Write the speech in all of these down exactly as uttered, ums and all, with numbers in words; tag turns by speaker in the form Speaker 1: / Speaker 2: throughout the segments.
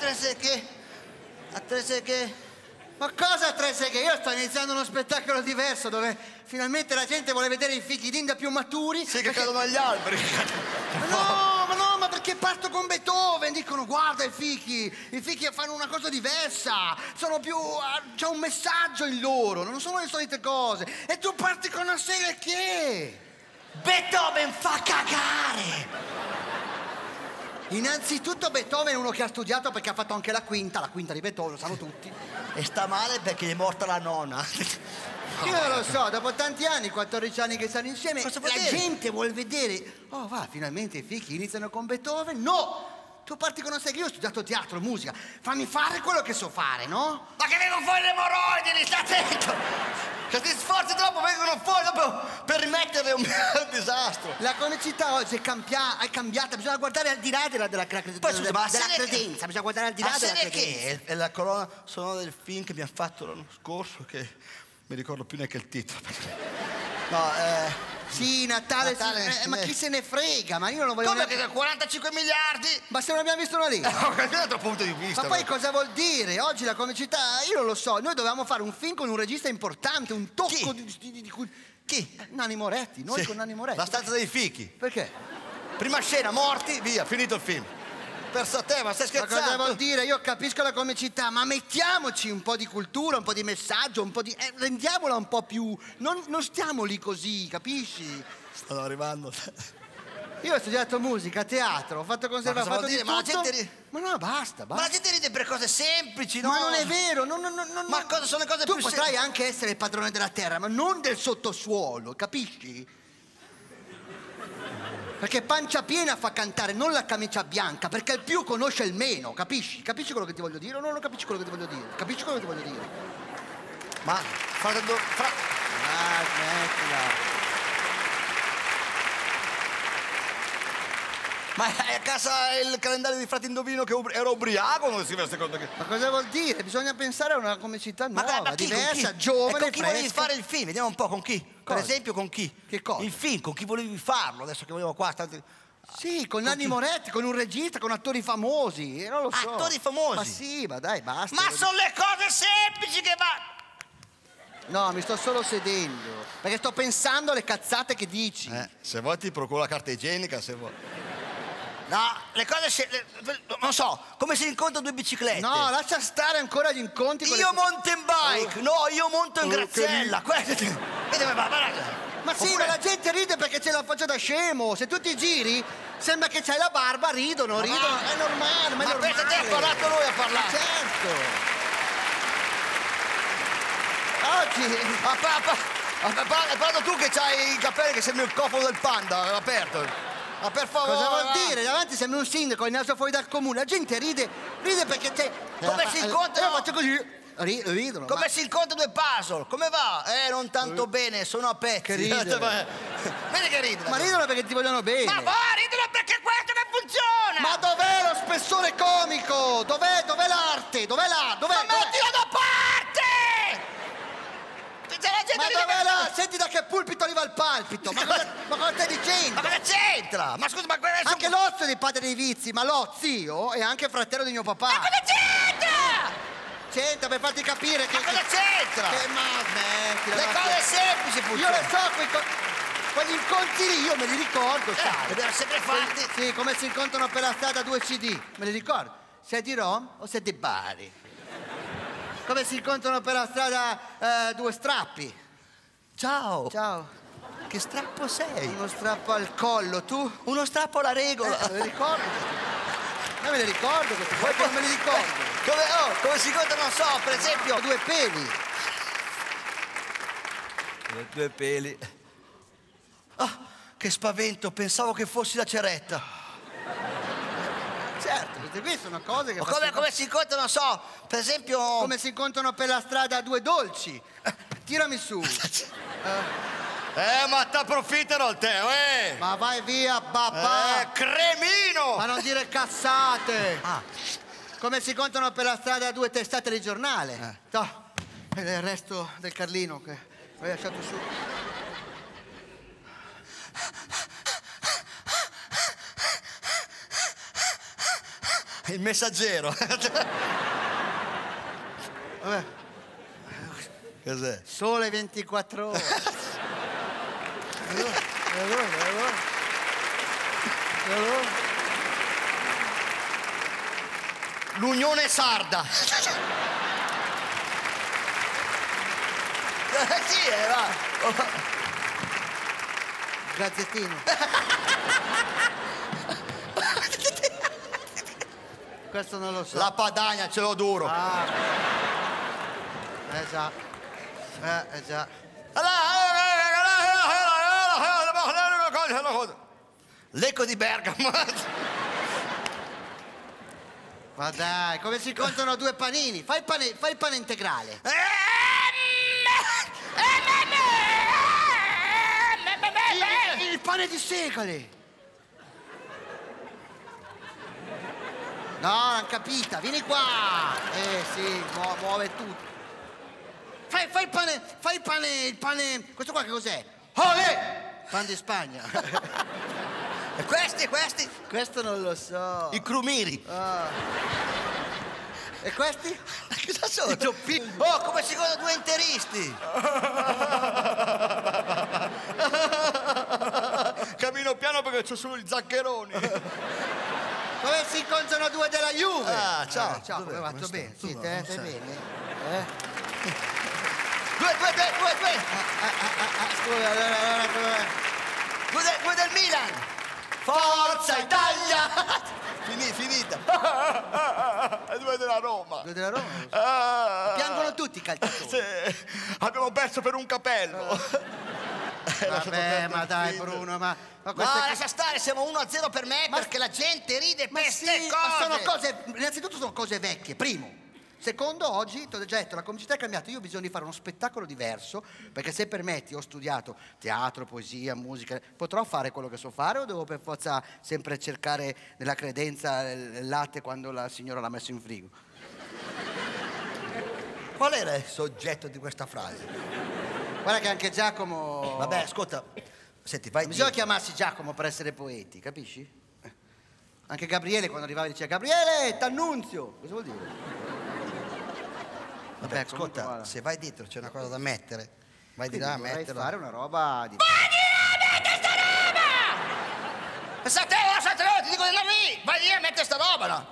Speaker 1: tre seghe. A tre seghe.
Speaker 2: Ma cosa tre seghe? Io sto iniziando uno spettacolo diverso dove finalmente la gente vuole vedere i fichi d'India più maturi.
Speaker 1: Sì, che
Speaker 2: perché...
Speaker 1: cadono agli alberi.
Speaker 2: Ma no, ma no, ma perché parto con Beethoven? Dicono, guarda i fichi, i fichi fanno una cosa diversa, sono più... c'è un messaggio in loro, non sono le solite cose. E tu parti con una sega che...
Speaker 1: Beethoven fa cagare!
Speaker 2: Innanzitutto Beethoven è uno che ha studiato perché ha fatto anche la quinta, la quinta di Beethoven, lo sanno tutti.
Speaker 1: E sta male perché gli è morta la nonna.
Speaker 2: Io non lo so, dopo tanti anni, quattordici anni che stanno insieme,
Speaker 1: Cosa
Speaker 2: la
Speaker 1: vuol dire?
Speaker 2: gente vuol vedere. Oh, va, finalmente i fichi iniziano con Beethoven. No! Tu parti con una sega, io ho studiato teatro, musica. Fammi fare quello che so fare, no?
Speaker 1: Ma che vengono fuori le emorroidi, sta attento! Se ti sforzi troppo vengono fuori dopo per rimetterle un disastro.
Speaker 2: La comicità oggi è, cambia- è cambiata, bisogna guardare al di là della, della, della,
Speaker 1: Poi, scusa, ma
Speaker 2: della
Speaker 1: serie-
Speaker 2: credenza, bisogna guardare al di là
Speaker 1: Ma
Speaker 2: della
Speaker 1: serie
Speaker 2: credenza.
Speaker 1: che è? È la colonna sonora del film che mi ha fatto l'anno scorso, che mi ricordo più neanche il titolo. No, eh...
Speaker 2: Sì, Natale,
Speaker 1: Natale,
Speaker 2: sì, eh, ma
Speaker 1: eh.
Speaker 2: chi se ne frega? Ma io non voglio
Speaker 1: Come
Speaker 2: neanche...
Speaker 1: che quarantacinque miliardi?
Speaker 2: Ma se non abbiamo visto una lì?
Speaker 1: No, da un altro punto di vista.
Speaker 2: Ma poi cosa vuol dire? Oggi la comicità, io non lo so, noi dovevamo fare un film con un regista importante, un tocco
Speaker 1: Chi?
Speaker 2: di, di, di, di...
Speaker 1: Chi?
Speaker 2: Nanni Moretti, noi
Speaker 1: Sì.
Speaker 2: con Nanni Moretti.
Speaker 1: La stanza dei fichi.
Speaker 2: Perché?
Speaker 1: Prima scena, morti, via, finito il film. Persa te, ma stai
Speaker 2: Ma cosa
Speaker 1: scherzando?
Speaker 2: vuol dire? Io capisco la comicità, ma mettiamoci un po' di cultura, un po' di messaggio, un po' di... Eh, rendiamola un po' più... Non, non stiamo lì così, capisci?
Speaker 1: Stanno arrivando.
Speaker 2: Io ho studiato musica, teatro, ho fatto conservato,
Speaker 1: Ma
Speaker 2: ho
Speaker 1: cosa
Speaker 2: fatto
Speaker 1: vuol
Speaker 2: di
Speaker 1: dire? Ma la
Speaker 2: tutto.
Speaker 1: gente ri-
Speaker 2: Ma no, basta,
Speaker 1: Ma
Speaker 2: basta.
Speaker 1: la gente ride per cose semplici, no?
Speaker 2: Ma non è vero, non, non, non, non-
Speaker 1: Ma cosa sono le cose
Speaker 2: tu
Speaker 1: più
Speaker 2: potrai
Speaker 1: sem-
Speaker 2: anche essere il padrone della terra, ma non del sottosuolo, capisci? Perché pancia piena fa cantare, non la camicia bianca, perché il più conosce il meno, capisci? Capisci quello che ti voglio dire o non lo capisci quello che ti voglio dire? Capisci quello che ti voglio dire?
Speaker 1: Ma frate, do- fra...
Speaker 2: Ah, smettila.
Speaker 1: Ma è a casa il calendario di Frate Indovino che ubri- era ubriaco, non si vede queste cose che...
Speaker 2: Ma cosa vuol dire? Bisogna pensare a una comicità
Speaker 1: Ma,
Speaker 2: nuova,
Speaker 1: ma chi, con
Speaker 2: diversa,
Speaker 1: chi?
Speaker 2: giovane,
Speaker 1: E con chi volevi
Speaker 2: fresca.
Speaker 1: fare il film? Vediamo un po' con chi.
Speaker 2: Cosa?
Speaker 1: Per esempio con chi?
Speaker 2: Che cosa?
Speaker 1: Il film, con chi volevi farlo, adesso che volevo qua. Tanti...
Speaker 2: Sì, con Nanni Moretti, con un regista, con attori famosi, eh, non lo so.
Speaker 1: Attori famosi?
Speaker 2: Ma sì, ma dai, basta.
Speaker 1: Ma sono le cose semplici che va...
Speaker 2: No, mi sto solo sedendo, perché sto pensando alle cazzate che dici.
Speaker 1: Eh, se vuoi ti procuro la carta igienica, se vuoi. No, le cose... Se... le- non so, come si incontrano due biciclette?
Speaker 2: No, lascia stare ancora gli incontri con
Speaker 1: Io
Speaker 2: le...
Speaker 1: mountain bike, no, io monto in
Speaker 2: Oh,
Speaker 1: graziella. Vedi, ma, ma, ma,
Speaker 2: Ma sì,
Speaker 1: oppure-
Speaker 2: ma la gente ride perché ce la faccio da scemo. Se tu ti giri, sembra che c'hai la barba, ridono,
Speaker 1: Ma
Speaker 2: ridono.
Speaker 1: va.
Speaker 2: È normale, ma è
Speaker 1: Ma
Speaker 2: normale.
Speaker 1: pensa te, ha parlato lui a parlare.
Speaker 2: Certo. Oggi...
Speaker 1: Ma pa- pa- ma pa- pa- parlo tu che c'hai i capelli che sembri il cofano del panda, aperto. Ma per favore.
Speaker 2: Cosa vuol
Speaker 1: va.
Speaker 2: dire? Davanti sembra un sindaco, il naso fuori dal comune. La gente ride, ride perché c'è...
Speaker 1: Come
Speaker 2: Eh,
Speaker 1: si
Speaker 2: eh,
Speaker 1: incontrano?
Speaker 2: Io faccio così, ri- ridono.
Speaker 1: Come
Speaker 2: ma-
Speaker 1: si incontrano due puzzle? Come va? Eh, non tanto bene, sono a pezzi.
Speaker 2: Che ridere.
Speaker 1: Vedi che ridono.
Speaker 2: Ma ridono perché ti vogliono bene.
Speaker 1: Ma va, ridono perché questo che funziona!
Speaker 2: Ma dov'è lo spessore comico? Dov'è, dov'è l'arte? Dov'è là? Dov'è?
Speaker 1: Ma
Speaker 2: dov'è?
Speaker 1: mettilo da parte! C'è la gente
Speaker 2: Ma
Speaker 1: ride
Speaker 2: dov'è
Speaker 1: per-
Speaker 2: là? Senti da che pulpito arriva il palpito. Ma cosa, ma cosa stai dicendo?
Speaker 1: Ma cosa c'entra? Ma scusa, ma questo...
Speaker 2: Anche l'ozio dei padri dei vizi, ma lo zio è anche fratello di mio papà.
Speaker 1: Ma cosa c'entra?
Speaker 2: C'entra per farti capire che...
Speaker 1: Ma cosa c'entra?
Speaker 2: Che ma smettila.
Speaker 1: Le
Speaker 2: ma
Speaker 1: cose
Speaker 2: che-
Speaker 1: semplici
Speaker 2: Io
Speaker 1: funzionano.
Speaker 2: le so, quei co- quegli incontri lì, io me li ricordo, sai.
Speaker 1: Eh, dobbiamo sempre farti.
Speaker 2: Sì, come si incontrano per la strada due C D, me li ricordo. Sei di Roma o sei di Bari? Come si incontrano per la strada eh, due strappi.
Speaker 1: Ciao.
Speaker 2: Ciao.
Speaker 1: Che strappo sei?
Speaker 2: Uno strappo al collo, tu?
Speaker 1: Uno strappo alla regola.
Speaker 2: Eh, me li ricordo. Io me li ricordo, questi, poi non me li ricordo.
Speaker 1: Come, oh, come si incontrano, non so, per esempio...
Speaker 2: Ho due peli.
Speaker 1: Due, due peli. Ah, che spavento, pensavo che fossi la ceretta.
Speaker 2: Certo, queste qui sono cose che...
Speaker 1: O come,
Speaker 2: faccio-
Speaker 1: come si incontrano, non so, per esempio...
Speaker 2: come si incontrano per la strada due dolci. Tirami su.
Speaker 1: Eh, ma t'approfittano il te, eh!
Speaker 2: Ma vai via, babà.
Speaker 1: Eh, cremino!
Speaker 2: Ma non dire cazzate.
Speaker 1: Ah,
Speaker 2: Come si incontrano per la strada due testate di giornale. Eh. No, è il resto del Carlino che hai lasciato su.
Speaker 1: Il Messaggero.
Speaker 2: Vabbè.
Speaker 1: Cos'è?
Speaker 2: Sole ventiquattro ore. allora, allora, allora. Allora.
Speaker 1: L'Unione Sarda. Eh, sì, eh, va.
Speaker 2: Gazzettino. Questo non lo so.
Speaker 1: La Padania, ce l'ho duro.
Speaker 2: Ah. Eh già. Eh, eh già.
Speaker 1: L'eco di Bergamo.
Speaker 2: Ma dai, come si contano due panini? Fai il pane, fai il pane integrale. Il, il pane di segale. No, non capita, vieni qua. Eh sì, mu- muove tutto. Fai, fai il pane, fai il pane, il pane. Questo qua che cos'è?
Speaker 1: Olè!
Speaker 2: Pan di Spagna.
Speaker 1: E questi, questi?
Speaker 2: Questo non lo so.
Speaker 1: I crumiri.
Speaker 2: Ah. E questi?
Speaker 1: Cosa sono?
Speaker 2: I zoppini.
Speaker 1: Oh, come secondo due interisti. Cammino piano perché c'ho solo i zaccheroni.
Speaker 2: Come si incontrano due della Juve?
Speaker 1: Ah, ciao.
Speaker 2: Eh, ciao,
Speaker 1: Dov'è?
Speaker 2: come va?
Speaker 1: Come
Speaker 2: Tutto
Speaker 1: stai?
Speaker 2: bene?
Speaker 1: Tu
Speaker 2: Sì,
Speaker 1: no,
Speaker 2: te,
Speaker 1: non
Speaker 2: stai
Speaker 1: sei.
Speaker 2: bene? Eh?
Speaker 1: Due, due, due, due, due.
Speaker 2: Ah, ah, ah, scusa, allora, allora, allora.
Speaker 1: Due, del- due del Milan. Forza Italia. Finì, finita. E due della Roma.
Speaker 2: Due della Roma?
Speaker 1: Ah.
Speaker 2: Piangono tutti i calciatori.
Speaker 1: Sì, abbiamo perso per un capello. Eh, lasciato
Speaker 2: Vabbè,
Speaker 1: perdere
Speaker 2: ma
Speaker 1: il
Speaker 2: dai,
Speaker 1: figlio.
Speaker 2: Bruno, ma, ma
Speaker 1: No,
Speaker 2: queste
Speaker 1: lascia stare, siamo uno a zero per me
Speaker 2: Ma-
Speaker 1: perché la gente ride
Speaker 2: Ma
Speaker 1: per
Speaker 2: sì,
Speaker 1: ste cose.
Speaker 2: ma sono cose, innanzitutto sono cose vecchie, primo. Secondo, oggi, ti ho già detto, la comicità è cambiata, io ho bisogno di fare uno spettacolo diverso, perché se permetti, ho studiato teatro, poesia, musica, potrò fare quello che so fare o devo per forza sempre cercare nella credenza il latte quando la signora l'ha messo in frigo?
Speaker 1: Qual era il soggetto di questa frase?
Speaker 2: Guarda che anche Giacomo...
Speaker 1: Vabbè, ascolta, senti, vai
Speaker 2: Non bisogna
Speaker 1: di...
Speaker 2: chiamarsi Giacomo per essere poeti, capisci? Eh. Anche Gabriele quando arrivava diceva Gabriele, t'annunzio! Cosa vuol dire?
Speaker 1: Vabbè,
Speaker 2: Vabbè,
Speaker 1: ascolta,
Speaker 2: comunque, guarda.
Speaker 1: se vai dietro c'è una cosa da mettere, vai di
Speaker 2: Quindi
Speaker 1: là a
Speaker 2: dovrei
Speaker 1: metterla.
Speaker 2: fare una roba di...
Speaker 1: Pensate, oh, sette, oh, ti dico di andare lì, vai lì a mettere sta roba, no?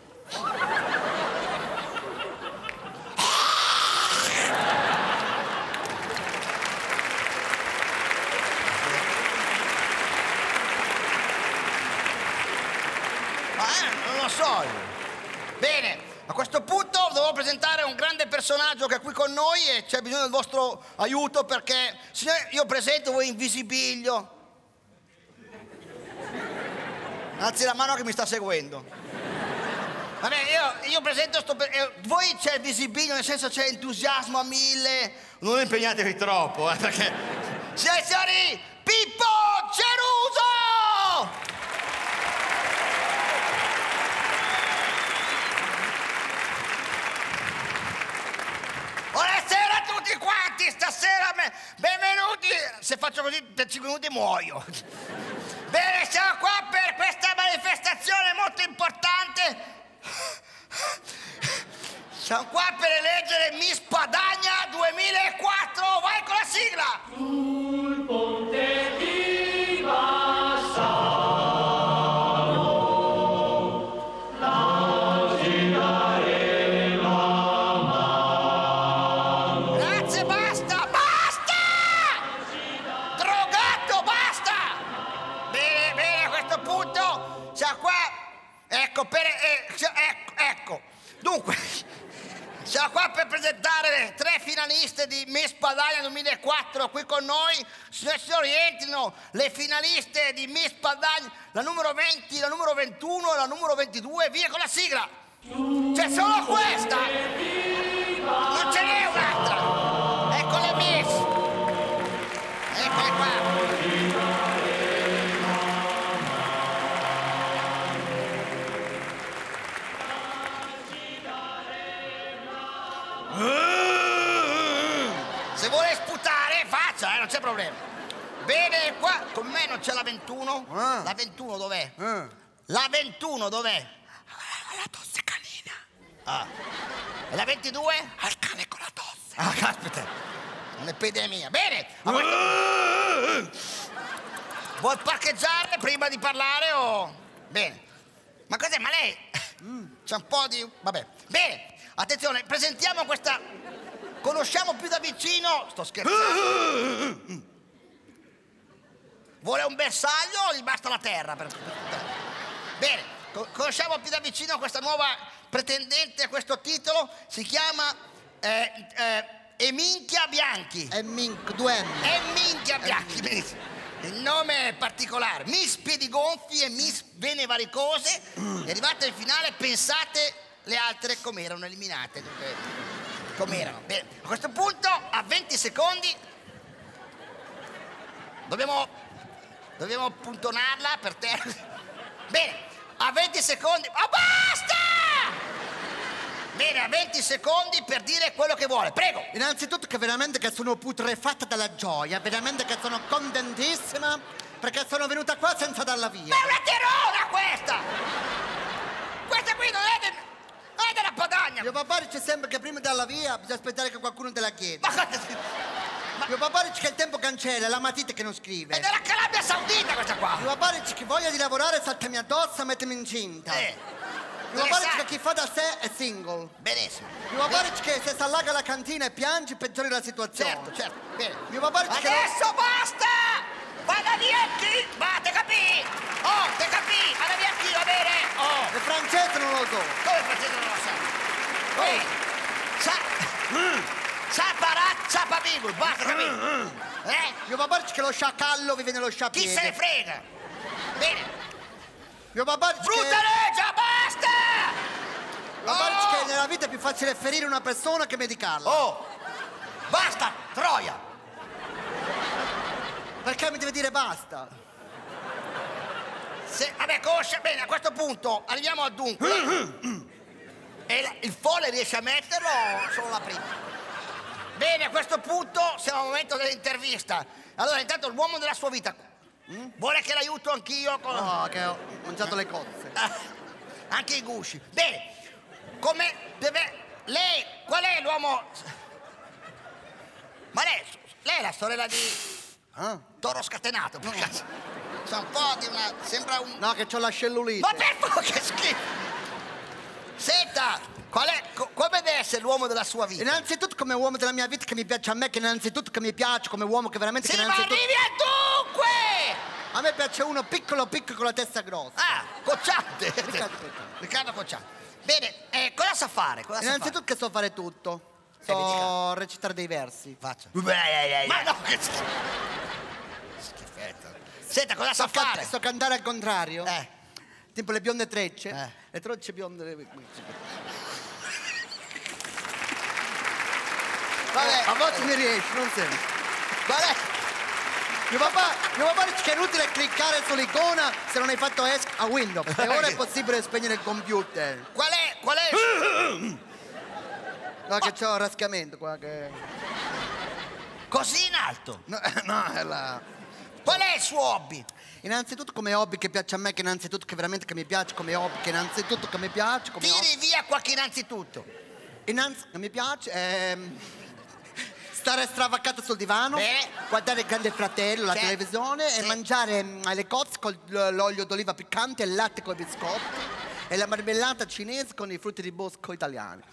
Speaker 1: Ma eh, non lo so io. Bene, a questo punto devo presentare un grande personaggio che è qui con noi e c'è bisogno del vostro aiuto perché, signore, io presento voi in visibilio. Alzi la mano che mi sta seguendo. Vabbè, io, io presento sto... per- eh, voi c'è il visibilio, nel senso c'è entusiasmo a mille. Non impegnatevi troppo, eh, perché... Signore e signori, Pippo Ceruso! Buonasera a tutti quanti, stasera me- benvenuti. Se faccio così per cinque minuti muoio. Bene, siamo qua per questa manifestazione molto importante. Siamo qua per eleggere Miss Padania duemilaquattro. Vai con la sigla.
Speaker 3: Sul ponte di Bassano, la girare la mano.
Speaker 1: Grazie, basta, basta! Drogato, basta! Bene, bene, a questo punto siamo qua. Ecco, per... eh, si- ecco, ecco. Dunque, siamo qua per presentare le tre finaliste di Miss Padania duemilaquattro qui con noi. Signore e signori, entrino le finaliste di Miss Padania, la numero venti, la numero ventuno e la numero ventidue. Via con la sigla! C'è solo questa! Non ce n'è un'altra! Ecco le Miss! Eccole qua! Se vuole sputare, faccia, eh, non c'è problema. Bene, qua con me non c'è la ventuno.
Speaker 2: Ah.
Speaker 1: La ventuno dov'è?
Speaker 2: Eh.
Speaker 1: La ventuno dov'è? La Ah. E la ventidue?
Speaker 2: Al cane con la tosse.
Speaker 1: Ah, caspita. Un'epidemia. Bene. A questo... Vuoi parcheggiare prima di parlare o... Bene. Ma cos'è? Ma lei... C'è un po' di... Vabbè. Bene. Attenzione, presentiamo questa... Conosciamo più da vicino... Sto scherzando. Vuole un bersaglio o gli basta la terra? Per... Bene. Co- conosciamo più da vicino questa nuova pretendente a questo titolo. Si chiama... Eh, eh, Eminchia Bianchi.
Speaker 2: E Mink, due M.
Speaker 1: E minchia Bianchi, benissimo. Il nome è particolare. Miss Piedigonfi e Miss Vene Varicose. È arrivata in finale, pensate le altre come erano eliminate. Come erano. Bene, a questo punto, a venti secondi, dobbiamo, dobbiamo puntonarla per terra. Bene, a venti secondi... Oh, basta! Bene, a venti secondi per dire quello che vuole. Prego.
Speaker 2: Innanzitutto che veramente che sono putrefatta dalla gioia, veramente che sono contentissima perché sono venuta qua senza darla via.
Speaker 1: Ma è una terona questa! Questa qui non è, del, non è della Padania!
Speaker 2: Mio papà dice sempre che prima di darla via bisogna aspettare che qualcuno te la chieda.
Speaker 1: Ma, ma
Speaker 2: Mio papà dice che il tempo cancella, è la matita che non
Speaker 1: è
Speaker 2: scrive.
Speaker 1: della Calabria Saudita questa qua!
Speaker 2: Mio papà dice che voglia di lavorare saltami addosso, mettimi incinta.
Speaker 1: Eh,
Speaker 2: Mio papà dice che
Speaker 1: interessante.
Speaker 2: chi fa da sé è single.
Speaker 1: Benissimo.
Speaker 2: Mio papà dice che se si allaga la cantina e piangi peggiori la situazione.
Speaker 1: Certo, certo. Bene.
Speaker 2: Mio papà dice che...
Speaker 1: Adesso basta! Vada via chi? Va, te capì? Oh, te capì? Vada via chi, va bene? Oh,
Speaker 2: Il francese non lo so.
Speaker 1: come facete non lo sa? Oh, sa... Saparat, sapabibul, basta capì? Eh?
Speaker 2: Mio papà dice che lo sciacallo vive nello
Speaker 1: Chi
Speaker 2: sciapiede.
Speaker 1: se ne frega? Bene.
Speaker 2: Mio papà dice
Speaker 1: Brutta
Speaker 2: che...
Speaker 1: legge, basta!
Speaker 2: Mio papà dice
Speaker 1: Oh!
Speaker 2: che nella vita è più facile ferire una persona che medicarla.
Speaker 1: Oh! Basta, troia!
Speaker 2: Perché mi deve dire basta?
Speaker 1: Se, vabbè, conosce bene, a questo punto arriviamo al dunque. E la- il folle riesce a metterlo o solo la prima? Bene, a questo punto siamo al momento dell'intervista. Allora, intanto l'uomo della sua vita. Vuole che l'aiuto anch'io con...
Speaker 2: No, che ho mangiato le cozze.
Speaker 1: Ah, anche i gusci. Bene, come deve... Lei, qual è l'uomo... Ma lei, lei è la sorella di...
Speaker 2: Ah?
Speaker 1: Toro Scatenato, per caso. C'è un po' di una... Sembra un...
Speaker 2: No, che c'ho la cellulite.
Speaker 1: Ma per favore, che schifo! Senta, qual è... co- come deve essere l'uomo della sua vita?
Speaker 2: Innanzitutto come uomo della mia vita che mi piace a me, che innanzitutto che mi piace come uomo che veramente...
Speaker 1: Sì,
Speaker 2: che
Speaker 1: ma
Speaker 2: innanzitutto...
Speaker 1: arrivi al dunque!
Speaker 2: A me piace uno piccolo piccolo con la testa grossa.
Speaker 1: Ah, Cocciante.
Speaker 2: Riccardo Cocciante.
Speaker 1: Riccardo Cocciante. Bene, eh, cosa sa fare? Cosa sa
Speaker 2: Innanzitutto che so fare tutto.
Speaker 1: Eh, mi dica.
Speaker 2: So recitare dei versi.
Speaker 1: fare? Faccia. Ma no, che schifo. Schifetto. Senta, cosa sa
Speaker 2: So, can-
Speaker 1: fare?
Speaker 2: so cantare al contrario.
Speaker 1: Eh.
Speaker 2: Tipo le bionde trecce.
Speaker 1: Eh.
Speaker 2: Le trocce bionde.
Speaker 1: Vabbè,
Speaker 2: A volte mi riesce, non sempre.
Speaker 1: qual è?
Speaker 2: Mio papà, mio papà dice che è inutile cliccare sull'icona se non hai fatto ESC a Windows. E ora è possibile spegnere il computer.
Speaker 1: Qual è? Qual è?
Speaker 2: No, che c'ho un raschiamento qua che...
Speaker 1: Così in alto.
Speaker 2: No, no, è la...
Speaker 1: Qual è il suo hobby?
Speaker 2: Innanzitutto come hobby che piace a me, che innanzitutto che veramente che mi piace, come hobby che innanzitutto che mi piace, come hobby...
Speaker 1: Tiri via qualche innanzitutto.
Speaker 2: Innanzi che mi piace ehm, stare stravaccata sul divano,
Speaker 1: Bene.
Speaker 2: guardare il Grande Fratello, la
Speaker 1: Certo.
Speaker 2: televisione
Speaker 1: Sì.
Speaker 2: e mangiare mm, le cozze con l'olio d'oliva piccante, il latte con i biscotti e la marmellata cinese con i frutti di bosco italiani.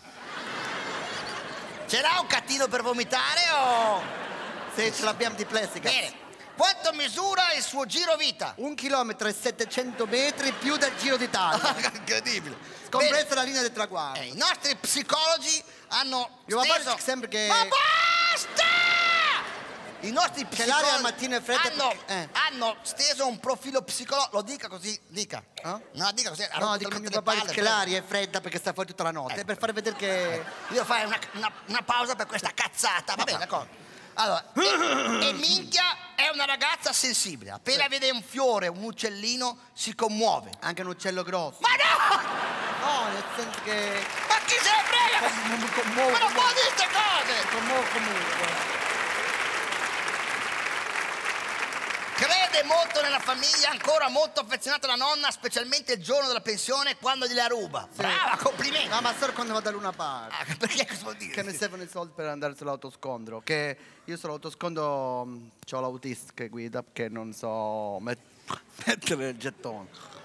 Speaker 1: Ce l'ha un catino per vomitare o...
Speaker 2: Se ce l'abbiamo di plastica.
Speaker 1: Bene. Quanto misura il suo giro vita?
Speaker 2: Un chilometro e settecento metri più del Giro d'Italia,
Speaker 1: Incredibile.
Speaker 2: compresa
Speaker 1: Bene.
Speaker 2: la linea del traguardo.
Speaker 1: Eh, I nostri psicologi hanno
Speaker 2: Mio papà
Speaker 1: steso...
Speaker 2: dice sempre che-
Speaker 1: Ma basta! I nostri
Speaker 2: Che
Speaker 1: psicologi
Speaker 2: l'aria al mattino è fredda
Speaker 1: hanno,
Speaker 2: perché- eh.
Speaker 1: hanno steso un profilo psicologico. Lo dica così, dica.
Speaker 2: Eh?
Speaker 1: No, dica così. ha
Speaker 2: No,
Speaker 1: rotto
Speaker 2: dico
Speaker 1: talmente
Speaker 2: mio
Speaker 1: le
Speaker 2: papà
Speaker 1: palle,
Speaker 2: dice che
Speaker 1: prego.
Speaker 2: l'aria è fredda perché sta fuori tutta la notte,
Speaker 1: Ecco.
Speaker 2: per far vedere che...
Speaker 1: Io fare una, una- una pausa per questa cazzata. Va bene, d'accordo. Allora, e, e Minchia è una ragazza sensibile. Appena vede un fiore, un uccellino, si commuove.
Speaker 2: Anche un uccello grosso.
Speaker 1: Ma no!
Speaker 2: No, nel senso che...
Speaker 1: Ma chi se ne frega?
Speaker 2: Mi commuovo,
Speaker 1: Ma non può dire queste cose!
Speaker 2: commuovo comunque.
Speaker 1: Che crede molto nella famiglia, ancora molto affezionato alla nonna, specialmente il giorno della pensione quando gliela ruba.
Speaker 2: Sì.
Speaker 1: Brava, complimenti.
Speaker 2: No, ma solo quando vado da Luna Park.
Speaker 1: Ah, perché cosa vuol dire?
Speaker 2: Che mi servono i soldi per andare sull'autoscontro. Che io sull'autoscontro ho l'autista che guida che non so met- mettere il gettone.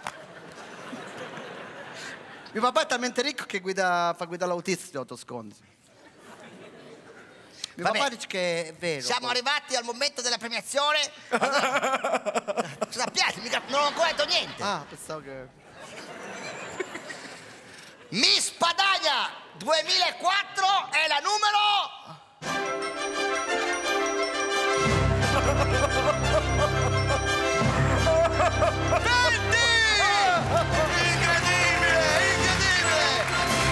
Speaker 2: Mio papà è talmente ricco che guida, fa guidare l'autista sull'autoscontro. Mio
Speaker 1: Vabbè,
Speaker 2: papà dice che è vero.
Speaker 1: siamo arrivati al momento della premiazione. Sappiate, mica, non ho ancora detto niente.
Speaker 2: Ah, pensavo che...
Speaker 1: Miss Padania duemilaquattro è la numero... venti! Incredibile, incredibile!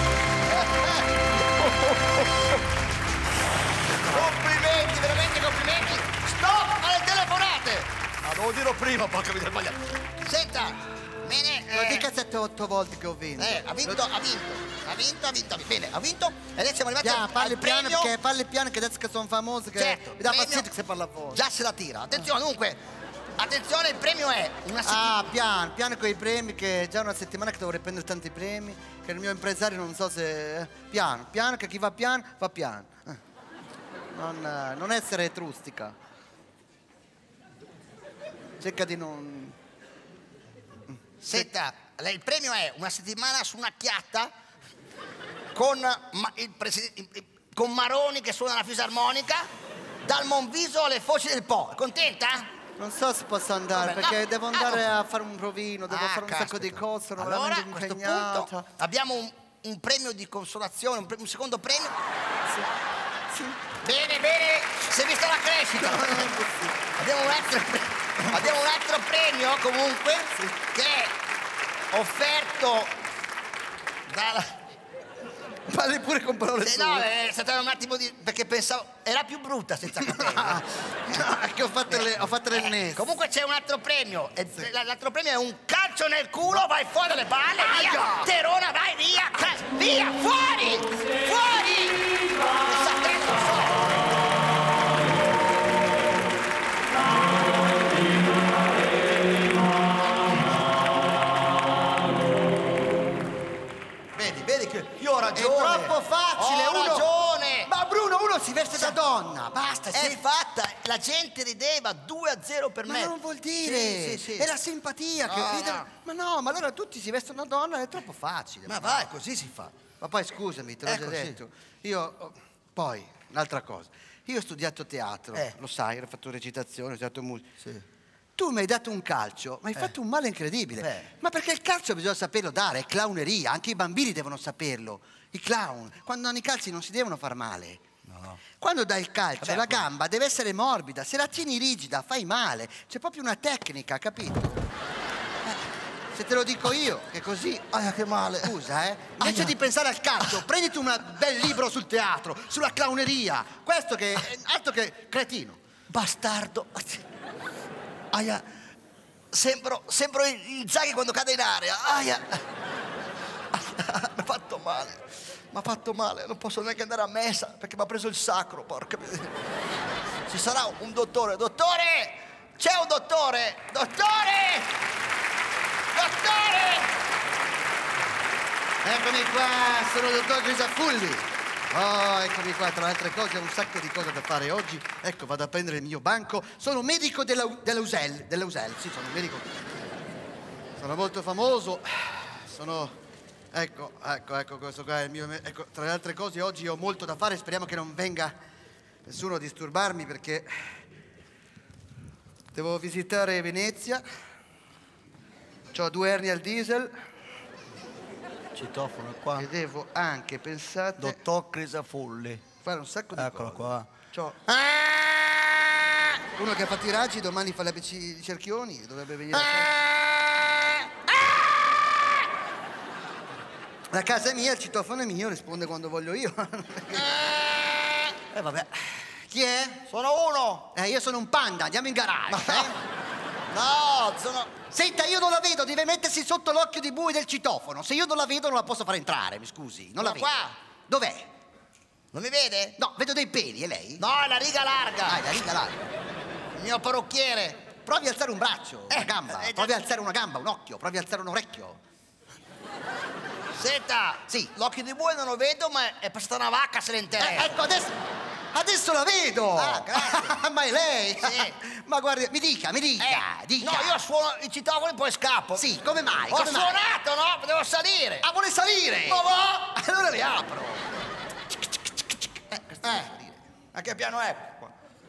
Speaker 1: Complimenti, veramente complimenti. Stop alle telefonate.
Speaker 2: Ah, devo dirlo prima, porca mi sbagliato.
Speaker 1: Senta, bene.
Speaker 2: Lo
Speaker 1: eh,
Speaker 2: dica sette otto volte che ho vinto.
Speaker 1: eh, ha vinto, ha vinto. Ha vinto, ha vinto, ha vinto. Bene, ha vinto. E adesso siamo arrivati
Speaker 2: Piano,
Speaker 1: al,
Speaker 2: parli
Speaker 1: al
Speaker 2: piano
Speaker 1: premio.
Speaker 2: perché parli piano che adesso che sono famoso che
Speaker 1: Certo,
Speaker 2: mi dà
Speaker 1: premio-
Speaker 2: fastidio che si parla forte.
Speaker 1: Già se la tira. Attenzione, dunque. Attenzione, il premio è una settimana.
Speaker 2: Ah, piano, piano con i premi che è già una settimana che dovrei prendere tanti premi, che il mio impresario non so se... eh, Piano, piano, che chi va piano, va piano. Eh. Non, eh, non essere trustica. Cerca di non...
Speaker 1: Senta, lei- il premio è una settimana su una chiatta con, ma- il preside- il- il- con Maroni che suona la fisarmonica dal Monviso alle Foci del Po. È contenta?
Speaker 2: Non so se posso andare,
Speaker 1: Vabbè,
Speaker 2: perché
Speaker 1: no,
Speaker 2: devo
Speaker 1: ah,
Speaker 2: andare
Speaker 1: no.
Speaker 2: a fare un provino, devo
Speaker 1: Ah,
Speaker 2: fare un sacco di
Speaker 1: caspita.
Speaker 2: cose, sono
Speaker 1: Allora,
Speaker 2: veramente
Speaker 1: a questo
Speaker 2: impegnata.
Speaker 1: punto abbiamo un, un premio di consolazione, un, pre- un secondo premio.
Speaker 2: Sì.
Speaker 1: Bene, bene, si è vista la crescita.
Speaker 2: No, non è possibile.
Speaker 1: Abbiamo un altro, pre- abbiamo un altro premio comunque che è offerto dalla...
Speaker 2: Parli pure con parole
Speaker 1: Eh,
Speaker 2: sue.
Speaker 1: no, è stata un attimo di... perché pensavo... era più brutta senza capelli.
Speaker 2: No, è che ho fatto le, ho fatto le
Speaker 1: Eh,
Speaker 2: messe.
Speaker 1: comunque c'è un altro premio. E l- L'altro premio è un calcio nel culo, vai fuori dalle palle, via! Terona, vai via! ca- Via, fuori! Fuori! Il satellite, so. Vedi, vedi che io ho
Speaker 2: È
Speaker 1: ragione.
Speaker 2: troppo facile,
Speaker 1: Ho
Speaker 2: uno...
Speaker 1: ragione.
Speaker 2: Ma Bruno, uno si veste da donna, basta.
Speaker 1: È
Speaker 2: sì.
Speaker 1: fatta, la gente rideva due a zero per
Speaker 2: Ma
Speaker 1: me.
Speaker 2: non vuol dire,
Speaker 1: Sì, sì, sì.
Speaker 2: è la simpatia che
Speaker 1: No,
Speaker 2: ridere-
Speaker 1: no.
Speaker 2: Ma no, ma allora tutti si vestono da donna, è troppo facile.
Speaker 1: Ma vai, così si fa.
Speaker 2: Ma poi scusami, te l'ho
Speaker 1: Eh,
Speaker 2: già
Speaker 1: così.
Speaker 2: detto. Io, oh, poi, un'altra cosa. Io ho studiato teatro,
Speaker 1: Eh.
Speaker 2: lo sai, ho fatto recitazione, ho studiato musica.
Speaker 1: Sì.
Speaker 2: Tu mi hai dato un calcio, ma hai fatto un male incredibile.
Speaker 1: Beh.
Speaker 2: Ma perché il calcio bisogna saperlo dare, è clowneria, anche i bambini devono saperlo. I clown, quando hanno i calci non si devono far male.
Speaker 1: No.
Speaker 2: Quando dai il calcio,
Speaker 1: Vabbè,
Speaker 2: la
Speaker 1: appunto.
Speaker 2: gamba deve essere morbida, se la tieni rigida fai male. C'è proprio una tecnica, capito? Eh, se te lo dico io, che così...
Speaker 1: Ah, che male.
Speaker 2: Scusa, eh. Invece
Speaker 1: Aia.
Speaker 2: di pensare al calcio, prenditi un bel libro sul teatro, sulla clowneria. Questo che è altro che cretino.
Speaker 1: Bastardo. Aia. Sembro, sembro il, il Zaghi quando cade in area. Aia. Aia. Mi ha fatto male. Mi ha fatto male. Non posso neanche andare a messa perché mi ha preso il sacro, porca miseria. Ci sarà un dottore. Dottore! C'è un dottore! Dottore! Dottore!
Speaker 2: Eccomi qua, sono il dottor Grisafulli. Oh, eccomi qua, tra le altre cose, ho un sacco di cose da fare oggi. Ecco, vado a prendere il mio banco. Sono medico della, della U S E L, della U S E L, sì, sono un medico. Sono molto famoso. Sono... Ecco, ecco, ecco, questo qua è il mio... me- Ecco, tra le altre cose, oggi ho molto da fare. Speriamo che non venga nessuno a disturbarmi perché... Devo visitare Venezia. Ho due ernie al diesel.
Speaker 1: Citofono qua.
Speaker 2: E devo anche, pensate,
Speaker 1: Dottor Crisafulli.
Speaker 2: fare un sacco di
Speaker 1: Eccolo
Speaker 2: cose.
Speaker 1: qua.
Speaker 2: C'ho
Speaker 1: Ah!
Speaker 2: uno che ha fatto i raggi, domani fa le A B C di Cerchioni, dovrebbe venire a casa.
Speaker 1: Ah!
Speaker 2: La casa è mia, il citofono è mio, risponde quando voglio io.
Speaker 1: Eh vabbè,
Speaker 2: Chi è?
Speaker 1: sono uno.
Speaker 2: Eh, io sono un panda, andiamo in garage. eh?
Speaker 1: No, sono...
Speaker 2: Senta, io non la vedo, deve mettersi sotto l'occhio di bue del citofono. Se io non la vedo non la posso far entrare, mi scusi. Non la
Speaker 1: Sono
Speaker 2: vedo.
Speaker 1: qua.
Speaker 2: Dov'è?
Speaker 1: Non mi vede?
Speaker 2: No, vedo dei peli, è lei?
Speaker 1: No, è la riga larga.
Speaker 2: Ah, è la riga là.
Speaker 1: Il mio parrucchiere.
Speaker 2: provi a alzare un braccio, una
Speaker 1: Eh,
Speaker 2: gamba,
Speaker 1: eh,
Speaker 2: provi a alzare una gamba, un occhio, provi a alzare un orecchio.
Speaker 1: Senta,
Speaker 2: Sì.
Speaker 1: l'occhio di bue non lo vedo, ma è passata una vacca se ne
Speaker 2: Eh,
Speaker 1: interessa.
Speaker 2: ecco, adesso, adesso la vedo!
Speaker 1: Ah, grazie.
Speaker 2: Ma è lei?
Speaker 1: Sì.
Speaker 2: Ma guardi, mi dica, mi dica,
Speaker 1: Eh,
Speaker 2: dica.
Speaker 1: No, io suono i citofoni poi scappo.
Speaker 2: Sì, come mai?
Speaker 1: Ho
Speaker 2: come mai?
Speaker 1: suonato, no? Devo salire.
Speaker 2: Ah, vuole salire?
Speaker 1: Ma va?
Speaker 2: Allora le apro. Eh, questo
Speaker 1: Eh.
Speaker 2: deve salire.
Speaker 1: A che piano è? qua?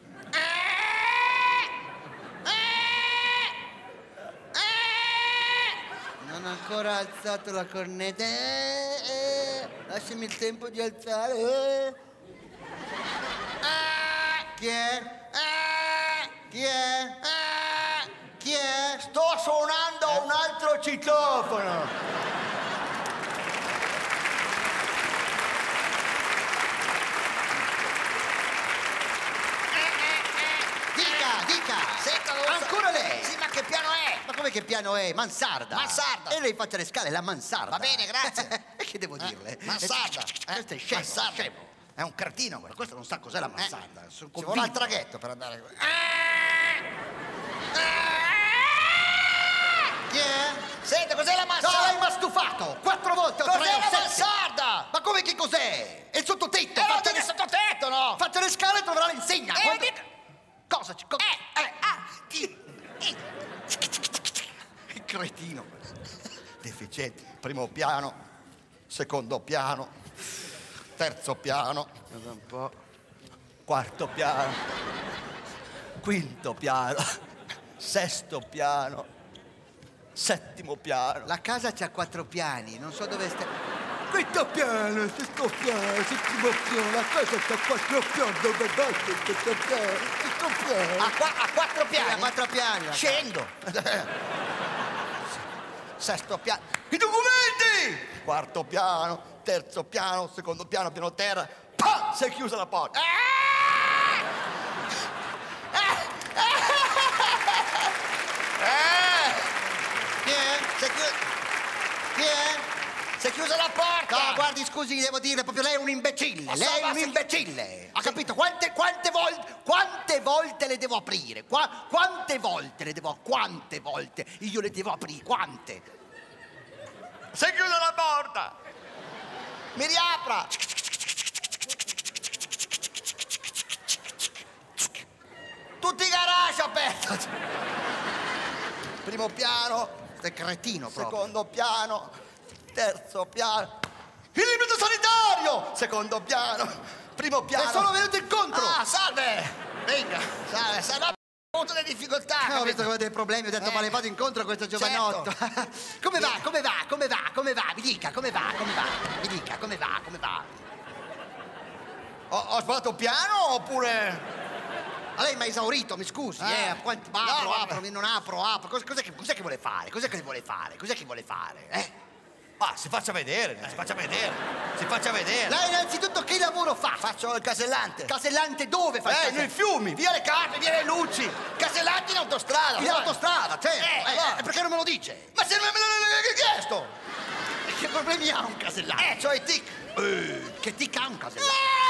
Speaker 2: Non ho ancora alzato la cornetta. Eh, eh, lasciami il tempo di alzare. Eh. Chi è? Chi è? Chi è?
Speaker 1: Sto suonando un altro citofono.
Speaker 2: Dica, dica.
Speaker 1: Senta, non lo so.
Speaker 2: Ancora lei?
Speaker 1: Sì, ma che piano è?
Speaker 2: Ma come che piano è? Mansarda.
Speaker 1: Mansarda.
Speaker 2: E lei faccia le scale, la mansarda.
Speaker 1: Va bene, grazie.
Speaker 2: E che devo dirle?
Speaker 1: Mansarda.
Speaker 2: Questo è scemo,
Speaker 1: Mansarda.
Speaker 2: scemo.
Speaker 1: È un cretino
Speaker 2: Ma
Speaker 1: quello.
Speaker 2: questo non sa cos'è la mansarda. Sono
Speaker 1: Ci vuole
Speaker 2: convinto.
Speaker 1: un traghetto per andare.
Speaker 2: Chi è?
Speaker 1: Senta, cos'è la
Speaker 2: No, lei
Speaker 1: mansarda?
Speaker 2: mi ha stufato! Quattro volte o tre
Speaker 1: Cos'è
Speaker 2: o
Speaker 1: la
Speaker 2: sette.
Speaker 1: mansarda?
Speaker 2: Ma come che cos'è? È il sottotetto!
Speaker 1: Eh, non
Speaker 2: Faccia
Speaker 1: dica
Speaker 2: le...
Speaker 1: sottotetto, no?
Speaker 2: Faccia le scale e troverà l'insegna!
Speaker 1: Eh,
Speaker 2: Quando-
Speaker 1: dica-
Speaker 2: Cosa? ci- co-
Speaker 1: Eh, eh, ah, ti- eh.
Speaker 2: Che cretino!
Speaker 1: Deficienti. Primo piano, secondo piano, terzo piano,
Speaker 2: Guarda un po'.
Speaker 1: quarto piano, quinto piano, sesto piano, settimo piano.
Speaker 2: La casa c'ha quattro piani, non so dove sta...
Speaker 4: Quinto piano, sesto piano, settimo piano, la casa c'ha quattro piani, dove vai? Sesto piano, sesto piano.
Speaker 1: A, qua- a quattro piani?
Speaker 2: A quattro piani. la casa.
Speaker 1: Scendo. Sesto piano. I documenti! Quarto piano, terzo piano, secondo piano, piano terra. Pam! Si è chiusa la porta. Eh!
Speaker 2: Chi è?
Speaker 1: Si è chiusa,
Speaker 2: Chi è?
Speaker 1: si è chiusa la porta!
Speaker 2: No, guardi, scusi, devo dire, proprio lei è un imbecille.
Speaker 1: Ma
Speaker 2: Lei è
Speaker 1: so, ma
Speaker 2: un
Speaker 1: se-
Speaker 2: imbecille. Ha capito? Quante, quante volte, quante volte le devo aprire? Qua- quante volte le devo, quante volte io le devo aprire? Quante?
Speaker 1: Si è chiusa la porta! Mi riapra! Tutti i garage aperti! Primo piano,
Speaker 2: Sei cretino proprio.
Speaker 1: secondo piano, terzo piano. Il libro sanitario! Secondo piano, primo piano.
Speaker 2: È solo venuto incontro.
Speaker 1: Ah, salve! Venga, salve, salve. Ho avuto delle difficoltà.
Speaker 2: Eh, ho
Speaker 1: capito?
Speaker 2: visto che aveva dei problemi, ho detto
Speaker 1: Eh.
Speaker 2: ma le vado incontro a questo giovanotto. Come va? Come va? Come va? Come va? Mi dica, come va? Come va? Mi dica, come va? Come va?
Speaker 1: Ho, ho sbagliato piano oppure...
Speaker 2: Ma lei mi ha esaurito, mi scusi,
Speaker 1: Ah.
Speaker 2: eh. Quanti,
Speaker 1: No,
Speaker 2: apro,
Speaker 1: vabbè.
Speaker 2: apro, non apro, apro. Cos- Cos'è che, cos'è che vuole fare? Cos'è che vuole fare? Cos'è che vuole fare? Eh?
Speaker 1: Ah, si faccia vedere, si faccia vedere, si faccia vedere.
Speaker 2: Lei innanzitutto che lavoro fa?
Speaker 1: Faccio il casellante.
Speaker 2: Casellante dove fa il
Speaker 1: Eh, nei
Speaker 2: casellante?
Speaker 1: fiumi, via le carte, via le luci. Casellante in autostrada.
Speaker 2: In
Speaker 1: sai.
Speaker 2: autostrada, certo.
Speaker 1: Eh,
Speaker 2: Eh,
Speaker 1: allora.
Speaker 2: eh, perché non me lo dice?
Speaker 1: Ma se non me l'hai chiesto?
Speaker 2: Che problemi ha un casellante?
Speaker 1: Eh, c'ho i tic.
Speaker 2: Eh, che tic ha un casellante?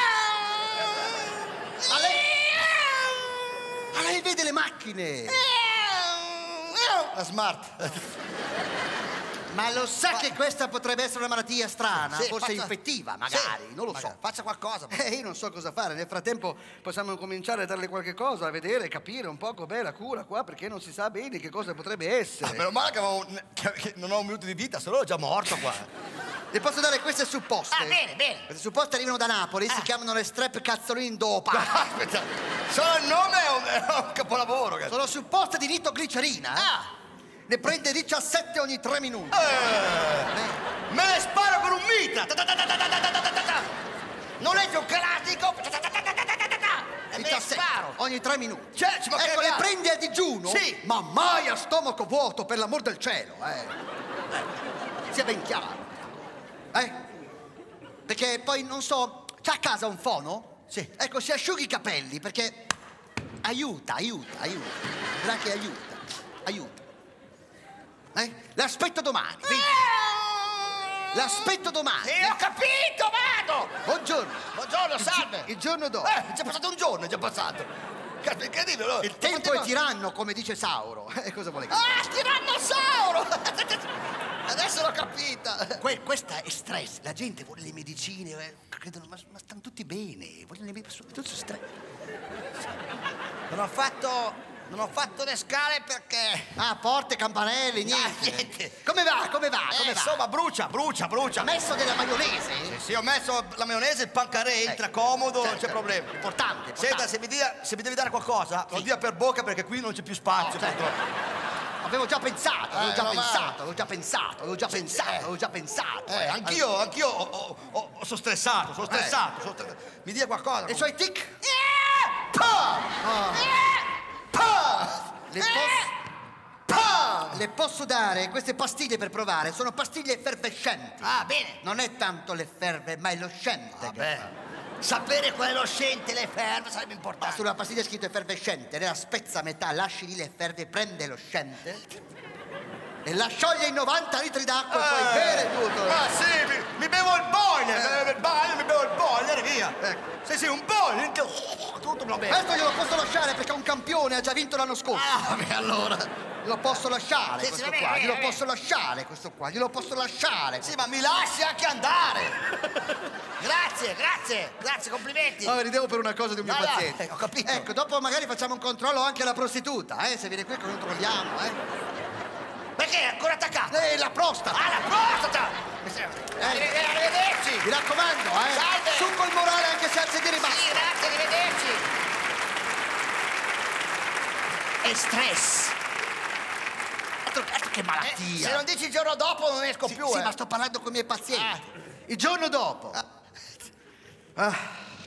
Speaker 2: Ma lei... Ma lei vede le macchine!
Speaker 1: La smart.
Speaker 2: Ma lo sa che questa potrebbe essere una malattia strana?
Speaker 1: Sì,
Speaker 2: Forse
Speaker 1: faccia-
Speaker 2: infettiva, magari,
Speaker 1: Sì,
Speaker 2: non lo
Speaker 1: magari.
Speaker 2: so.
Speaker 1: Faccia qualcosa.
Speaker 2: Eh, io non so cosa fare, nel frattempo possiamo cominciare a darle qualche cosa, a vedere, capire un po' com'è la cura qua, perché non si sa bene che cosa potrebbe
Speaker 1: Ah,
Speaker 2: essere.
Speaker 1: meno male che, avevo un- che- che non ho un minuto di vita, se no ero già morto qua.
Speaker 2: Le posso dare queste supposte?
Speaker 1: Ah, bene, bene.
Speaker 2: Queste supposte arrivano da Napoli, si
Speaker 1: Ah.
Speaker 2: chiamano le strep cazzolin dopa.
Speaker 1: Aspetta, solo il nome è un, è un capolavoro. cazzo.
Speaker 2: Sono supposte di nitroglicerina.
Speaker 1: Ah.
Speaker 2: Ne prende diciassette ogni tre minuti.
Speaker 1: Eh, me le sparo con un mitra. Ta ta ta ta ta ta ta ta ta ta. Non è un classico. Ta ta ta ta ta ta ta ta ta. E me le
Speaker 2: diciassette
Speaker 1: sparo.
Speaker 2: ogni tre minuti.
Speaker 1: Cioè, ci mancherebbe
Speaker 2: ecco, le
Speaker 1: altro.
Speaker 2: prende a digiuno?
Speaker 1: Sì.
Speaker 2: Ma mai a stomaco vuoto, per l'amor del cielo, eh. Eh, sia ben chiaro. Eh? Perché poi, non so, c'ha a casa un fono?
Speaker 1: Sì.
Speaker 2: Ecco, si asciughi i capelli, perché aiuta, aiuta, aiuta. Vedrà che aiuta, aiuta. Eh? L'aspetto domani, vedi? L'aspetto domani.
Speaker 1: Sì, ho capito, vado.
Speaker 2: Buongiorno.
Speaker 1: Buongiorno,
Speaker 2: Il gi-
Speaker 1: salve.
Speaker 2: Il giorno dopo.
Speaker 1: Eh, è già passato un giorno, è già passato. cazzo, è incredibile. Allora,
Speaker 2: Il tempo è tiranno, come dice Sauro. E cosa vuole che...
Speaker 1: Ah, tirannosauro! Adesso l'ho capita.
Speaker 2: Que- questa è stress, la gente vuole le medicine, eh, credono, ma, ma stanno tutti bene, vogliono le medicine, tutto stress.
Speaker 1: Non ho fatto... Non ho fatto le scale perché...
Speaker 2: Ah, porte, campanelli, niente.
Speaker 1: Ah, niente.
Speaker 2: Come va, come va,
Speaker 1: Eh,
Speaker 2: come va?
Speaker 1: insomma, brucia, brucia, brucia.
Speaker 2: Ha messo della maionese?
Speaker 1: Sì, sì, ho messo la maionese, il pancaré, entra comodo, non c'è
Speaker 2: certo.
Speaker 1: problema.
Speaker 2: Importante, importante.
Speaker 1: Senta, se mi, dia- se mi devi dare qualcosa, lo dia per bocca perché qui non c'è più spazio.
Speaker 2: No, certo.
Speaker 1: purtroppo.
Speaker 2: Avevo già pensato, avevo
Speaker 1: Eh,
Speaker 2: già
Speaker 1: ma va.
Speaker 2: pensato, avevo già pensato, avevo già pensato,
Speaker 1: eh.
Speaker 2: avevo già pensato.
Speaker 1: Eh, anch'io, anch'io ho, ho, ho, ho- sono stressato, sono stressato. sono stre- Mi dia qualcosa.
Speaker 2: E i suoi tic?
Speaker 1: Eh, pa! Eh, pa!
Speaker 2: Le posso... Le posso dare queste pastiglie per provare, sono pastiglie effervescenti.
Speaker 1: Ah, bene.
Speaker 2: Non è tanto l'efferve, ma è lo scente. che
Speaker 1: Vabbè.
Speaker 2: fa.
Speaker 1: Sapere qual è lo scente, le ferve, sarebbe
Speaker 2: Ma
Speaker 1: importante.
Speaker 2: sulla pastiglia è scritto effervescente, lei la spezza a metà, lasci lì l'efferve, prende lo scente e la scioglie in novanta litri d'acqua e poi bere tutto.
Speaker 1: Ah, sì, mi, mi bevo il boiler, eh. il boiler, mi bevo il boiler e via.
Speaker 2: Ecco.
Speaker 1: Sì, sì, un boiler, tutto me lo bevo.
Speaker 2: Questo glielo posso lasciare perché è un campione, ha già vinto l'anno scorso.
Speaker 1: Ah, beh, allora.
Speaker 2: Glielo posso lasciare
Speaker 1: Sì, sì,
Speaker 2: questo
Speaker 1: va bene,
Speaker 2: qua,
Speaker 1: va
Speaker 2: glielo
Speaker 1: bene.
Speaker 2: posso lasciare questo qua, glielo posso lasciare.
Speaker 1: Sì, ma mi lasci anche andare. Grazie, grazie, grazie, complimenti.
Speaker 2: No, ridevo per una cosa di un mio
Speaker 1: No, no,
Speaker 2: paziente.
Speaker 1: eh, ho capito.
Speaker 2: Ecco, dopo magari facciamo un controllo anche alla prostituta, eh? Se viene qui controlliamo, eh?
Speaker 1: Perché è ancora attaccato?
Speaker 2: Eh, la prostata!
Speaker 1: Ah, la prostata!
Speaker 2: Eh.
Speaker 1: Arrive- Arrivederci!
Speaker 2: Mi raccomando, eh!
Speaker 1: Salve.
Speaker 2: Su col morale anche se alzi di
Speaker 1: Sì,
Speaker 2: ribasso!
Speaker 1: grazie, arrivederci! È stress!
Speaker 2: Altro, altro che
Speaker 1: Eh,
Speaker 2: malattia!
Speaker 1: se non dici il giorno dopo non esco
Speaker 2: Sì,
Speaker 1: più,
Speaker 2: sì,
Speaker 1: eh.
Speaker 2: ma sto parlando con i miei pazienti.
Speaker 1: Ah.
Speaker 2: Il giorno dopo. Ah.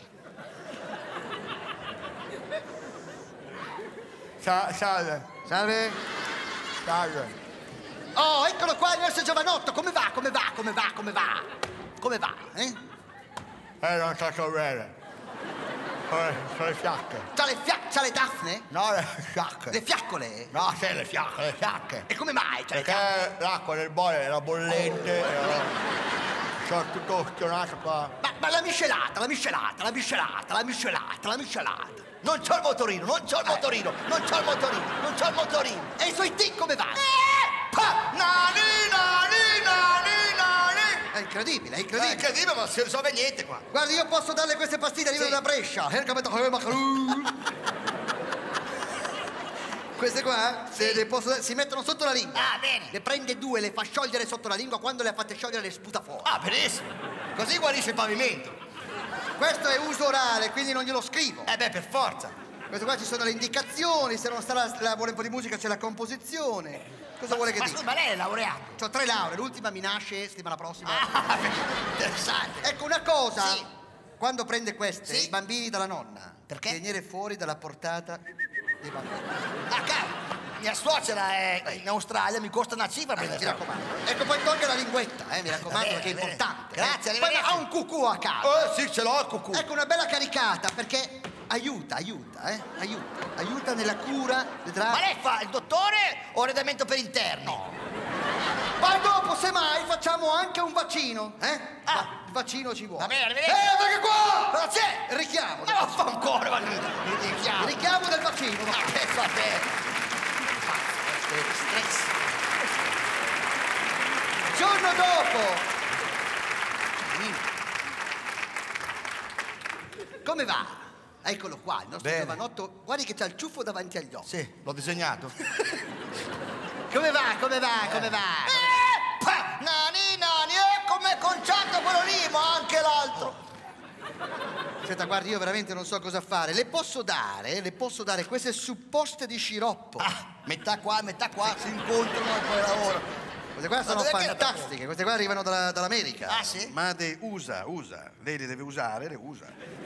Speaker 4: Sa- salve,
Speaker 2: Salve.
Speaker 4: salve.
Speaker 2: Oh, eccolo qua il nostro giovanotto. Come va, come va, come va, come va? Come va, eh?
Speaker 4: Eh, non sto so bene. Sono sono le fiacche.
Speaker 2: C'ha le, fia- c'ha le dafne?
Speaker 4: No, le fiacche.
Speaker 2: Le fiaccole?
Speaker 4: No, sì, le fiacche, le fiacche.
Speaker 2: E come mai? C'ha le fiaccole?
Speaker 4: Perché l'acqua del boiler era bollente e allora sono tutto ustionato qua.
Speaker 2: Ma, ma la miscelata, la miscelata, la miscelata, la miscelata, la miscelata.
Speaker 1: Non c'ho il motorino, non c'ho il motorino, non c'ho il motorino, non c'ho il motorino.
Speaker 2: E i suoi tic come vanno?
Speaker 1: Pa! Nani, nani, nani, nani.
Speaker 2: È incredibile, è
Speaker 1: È
Speaker 2: incredibile.
Speaker 1: incredibile, ma non si risolve niente qua.
Speaker 2: Guardi, io posso darle queste pastiglie, arrivano
Speaker 1: Sì.
Speaker 2: da Brescia. Eh, capito? Eh, ma- Queste qua se
Speaker 1: Sì.
Speaker 2: le posso- si mettono sotto la lingua.
Speaker 1: Ah, bene.
Speaker 2: Le prende due, le fa sciogliere sotto la lingua, quando le ha fatte sciogliere le sputa fuori.
Speaker 1: Ah, benissimo. Così guarisce il pavimento.
Speaker 2: Questo è uso orale, quindi non glielo scrivo.
Speaker 1: Eh beh, per forza.
Speaker 2: Questo qua ci sono le indicazioni, se non sta la, la vuole un po' di musica c'è la composizione. Cosa vuole che
Speaker 1: Ma
Speaker 2: dica?
Speaker 1: scusa, ma lei è laureato?
Speaker 2: Ho tre lauree, l'ultima mi nasce settimana prossima.
Speaker 1: Ah, interessante.
Speaker 2: Ecco una cosa,
Speaker 1: Sì.
Speaker 2: quando prende queste,
Speaker 1: Sì.
Speaker 2: i bambini dalla nonna,
Speaker 1: Perché?
Speaker 2: tenere fuori dalla portata dei bambini.
Speaker 1: Ah, cavolo. Mia suocera è in Australia, mi costa una cifra
Speaker 2: Eh,
Speaker 1: per
Speaker 2: mi raccomando. Ecco, poi tolga la linguetta, eh, mi raccomando,
Speaker 1: Va bene,
Speaker 2: perché è
Speaker 1: va bene.
Speaker 2: importante.
Speaker 1: Grazie,
Speaker 2: eh. Poi
Speaker 1: arrivederci.
Speaker 2: ha un cucù a casa.
Speaker 1: Eh, sì, ce l'ho il cucù.
Speaker 2: Ecco, una bella caricata, perché aiuta, aiuta, eh, aiuta. Aiuta nella cura, vedrà.
Speaker 1: Ma lei fa il dottore o arredamento per interni?
Speaker 2: Poi dopo, semmai, facciamo anche un vaccino, eh?
Speaker 1: Ah.
Speaker 2: Va- il vaccino ci vuole.
Speaker 1: Va bene, arrivederci.
Speaker 2: Eh, perché qua!
Speaker 1: Cosa c'è?
Speaker 2: Il richiamo.
Speaker 1: Ma non fa ancora, ma mi
Speaker 2: Il
Speaker 1: chiamo.
Speaker 2: richiamo del vaccino.
Speaker 1: Ma che fa bene. Stress.
Speaker 2: Giorno dopo. Come va? Eccolo qua, il nostro
Speaker 1: Bene.
Speaker 2: giovanotto. Guardi che c'ha il ciuffo davanti agli occhi.
Speaker 1: Sì, l'ho disegnato.
Speaker 2: Come va, come va, come va?
Speaker 1: Eh, pa, nani, nani, eh, com'è conciato quello lì, ma anche l'altro.
Speaker 2: Aspetta, guardi, io veramente non so cosa fare. Le posso dare, le posso dare queste supposte di sciroppo.
Speaker 1: Ah, metà qua, metà qua, si incontrano e poi lavorano.
Speaker 2: Queste qua sono
Speaker 1: dov'è che era
Speaker 2: fantastiche, queste qua arrivano dalla- dall'America.
Speaker 1: Ah, sì?
Speaker 2: Ma de, usa, usa. Lei le deve usare, le usa.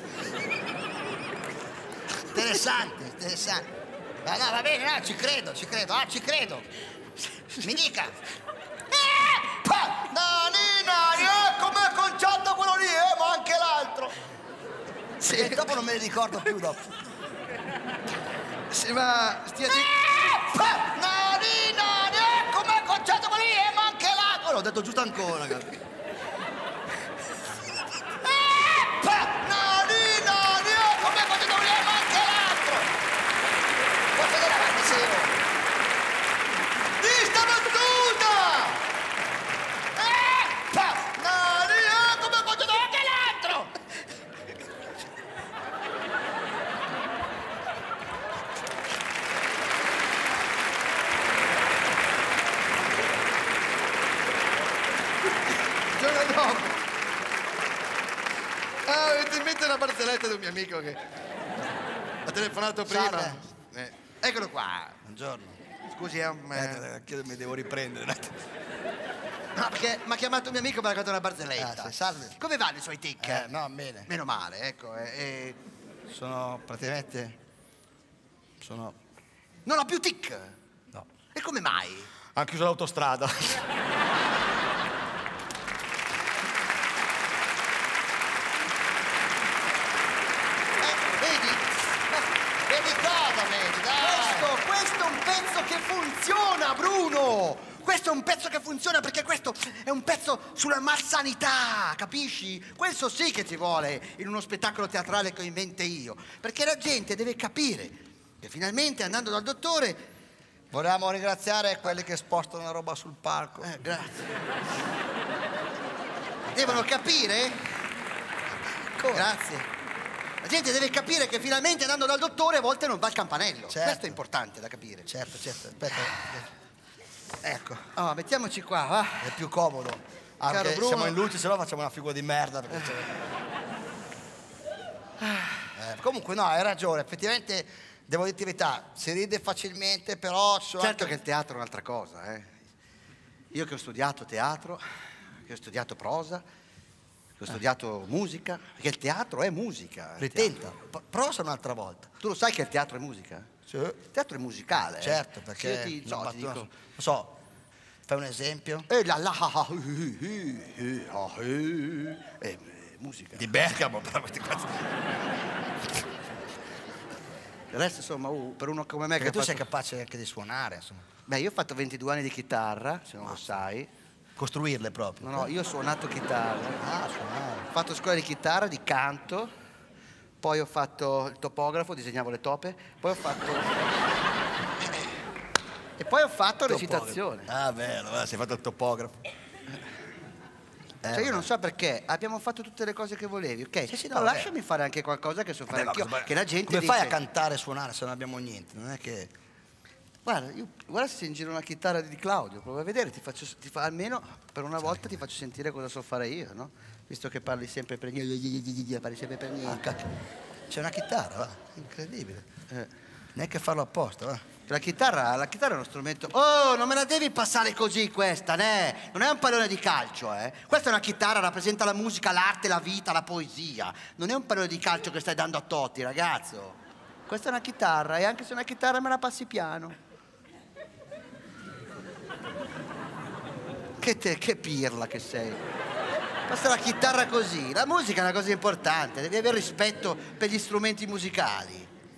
Speaker 1: Interessante, interessante. Ma no, va bene, no, ci credo, ci credo, ah, ci credo. Mi dica. Eh, pa, nani, nani, eh, com'è conciato quello lì, eh, ma anche l'altro.
Speaker 2: Sì.
Speaker 1: E dopo non me ne ricordo più dopo.
Speaker 2: Sì, ma stia zitto.
Speaker 1: Eh, pa, nani, nani, eh, com'è conciato quello lì, eh, ma anche l'altro. Oh, l'ho detto giusto ancora, cazzo. Eh, pa, nani, nani, eh, com'è conciato quello lì, eh, ma anche l'altro.
Speaker 2: Ah, avete in mente una barzelletta di un mio amico che ha telefonato prima.
Speaker 1: Salve.
Speaker 2: Eh, eccolo qua.
Speaker 1: Buongiorno.
Speaker 2: Scusi, eh,
Speaker 1: Eh, che mi devo riprendere.
Speaker 2: no, perché mi ha chiamato un mio amico e mi ha raccontato una barzelletta.
Speaker 1: Ah, sì, salve.
Speaker 2: Come vanno i suoi tic?
Speaker 1: Eh, no, bene.
Speaker 2: Meno male, ecco. eh, eh.
Speaker 1: Sono praticamente... Sono...
Speaker 2: Non ho più tic.
Speaker 1: No.
Speaker 2: E come mai?
Speaker 1: Hanno chiuso l'autostrada.
Speaker 2: Vedi?
Speaker 1: Vedi cosa, vedi,
Speaker 2: Questo, questo è un pezzo che funziona, Bruno! Questo è un pezzo che funziona perché questo è un pezzo sulla malsanità, capisci? Questo sì che ci vuole in uno spettacolo teatrale che ho in mente io. Perché la gente deve capire che finalmente andando dal dottore...
Speaker 1: Volevamo ringraziare quelli che spostano la roba sul palco.
Speaker 2: Eh, grazie. Devono capire? Grazie. La gente deve capire che finalmente andando dal dottore a volte non va al campanello.
Speaker 1: Certo.
Speaker 2: Questo è importante da capire.
Speaker 1: Certo, certo, aspetta. Ecco,
Speaker 2: Oh, mettiamoci qua, va.
Speaker 1: è più comodo.
Speaker 2: Caro
Speaker 1: Anche
Speaker 2: Bruno.
Speaker 1: siamo in luce, se no facciamo una figura di merda. Perché eh, comunque no, hai ragione, effettivamente devo dirti la verità, si ride facilmente, però... ci sono
Speaker 2: Certo
Speaker 1: anche-
Speaker 2: che il teatro è un'altra cosa, eh. Io che ho studiato teatro, che ho studiato prosa, che ho studiato musica, perché il teatro è musica. il
Speaker 1: Ritenta,
Speaker 2: teatro.
Speaker 1: p- prosa un'altra volta.
Speaker 2: Tu lo sai che il teatro è musica?
Speaker 1: Sì.
Speaker 2: Il teatro è musicale. eh.
Speaker 1: Certo, perché...
Speaker 2: Io ti,
Speaker 1: no,
Speaker 2: no,
Speaker 1: ma
Speaker 2: ti
Speaker 1: tu-
Speaker 2: dico...
Speaker 1: non so, fai un esempio?
Speaker 2: Eh, la la ha, ha, uh, uh, uh, ah, uh, eh, eh, musica.
Speaker 1: Di Bergamo, però questi cazzo.
Speaker 2: Il resto, insomma, uh, per uno come me
Speaker 1: Perché
Speaker 2: che
Speaker 1: tu
Speaker 2: ha
Speaker 1: sei
Speaker 2: fatto...
Speaker 1: capace anche di suonare, insomma.
Speaker 2: Beh, io ho fatto ventidue anni di chitarra, se non lo sai.
Speaker 1: Costruirle proprio.
Speaker 2: No, no, io ho suonato chitarra.
Speaker 1: Ah, suonare.
Speaker 2: Ho fatto scuola di chitarra, di canto, poi ho fatto il topografo, disegnavo le tope, poi ho fatto... e poi ho fatto recitazione.
Speaker 1: Ah, vero, eh, sei fatto il topografo.
Speaker 2: Cioè io non so perché, abbiamo fatto tutte le cose che volevi, ok?
Speaker 1: Sì, sì, no,
Speaker 2: ma
Speaker 1: vabbè.
Speaker 2: lasciami fare anche qualcosa che so fare
Speaker 1: Vabbè, ma
Speaker 2: anch'io,
Speaker 1: cosa-
Speaker 2: che la gente
Speaker 1: Come
Speaker 2: dice...
Speaker 1: fai a cantare e suonare se non abbiamo niente? Non è che...
Speaker 2: Guarda, io, guarda se sei in giro una chitarra di Claudio, prova a vedere, ti faccio, ti fa, almeno per una volta ti faccio sentire cosa so fare io, no? Visto che parli sempre per niente, parli sempre per
Speaker 1: Ah,
Speaker 2: niente.
Speaker 1: cacchio. C'è una chitarra, va. Incredibile.
Speaker 2: Eh.
Speaker 1: Neanche farlo apposta, va.
Speaker 2: La chitarra, la chitarra è uno strumento... Oh, non me la devi passare così questa, né? Non è un pallone di calcio, eh? Questa è una chitarra, rappresenta la musica, l'arte, la vita, la poesia. Non è un pallone di calcio che stai dando a Totti, ragazzo. Questa è una chitarra e anche se è una chitarra me la passi piano. Che te, che pirla che sei. Questa è la chitarra così. La musica è una cosa importante, devi avere rispetto per gli strumenti musicali.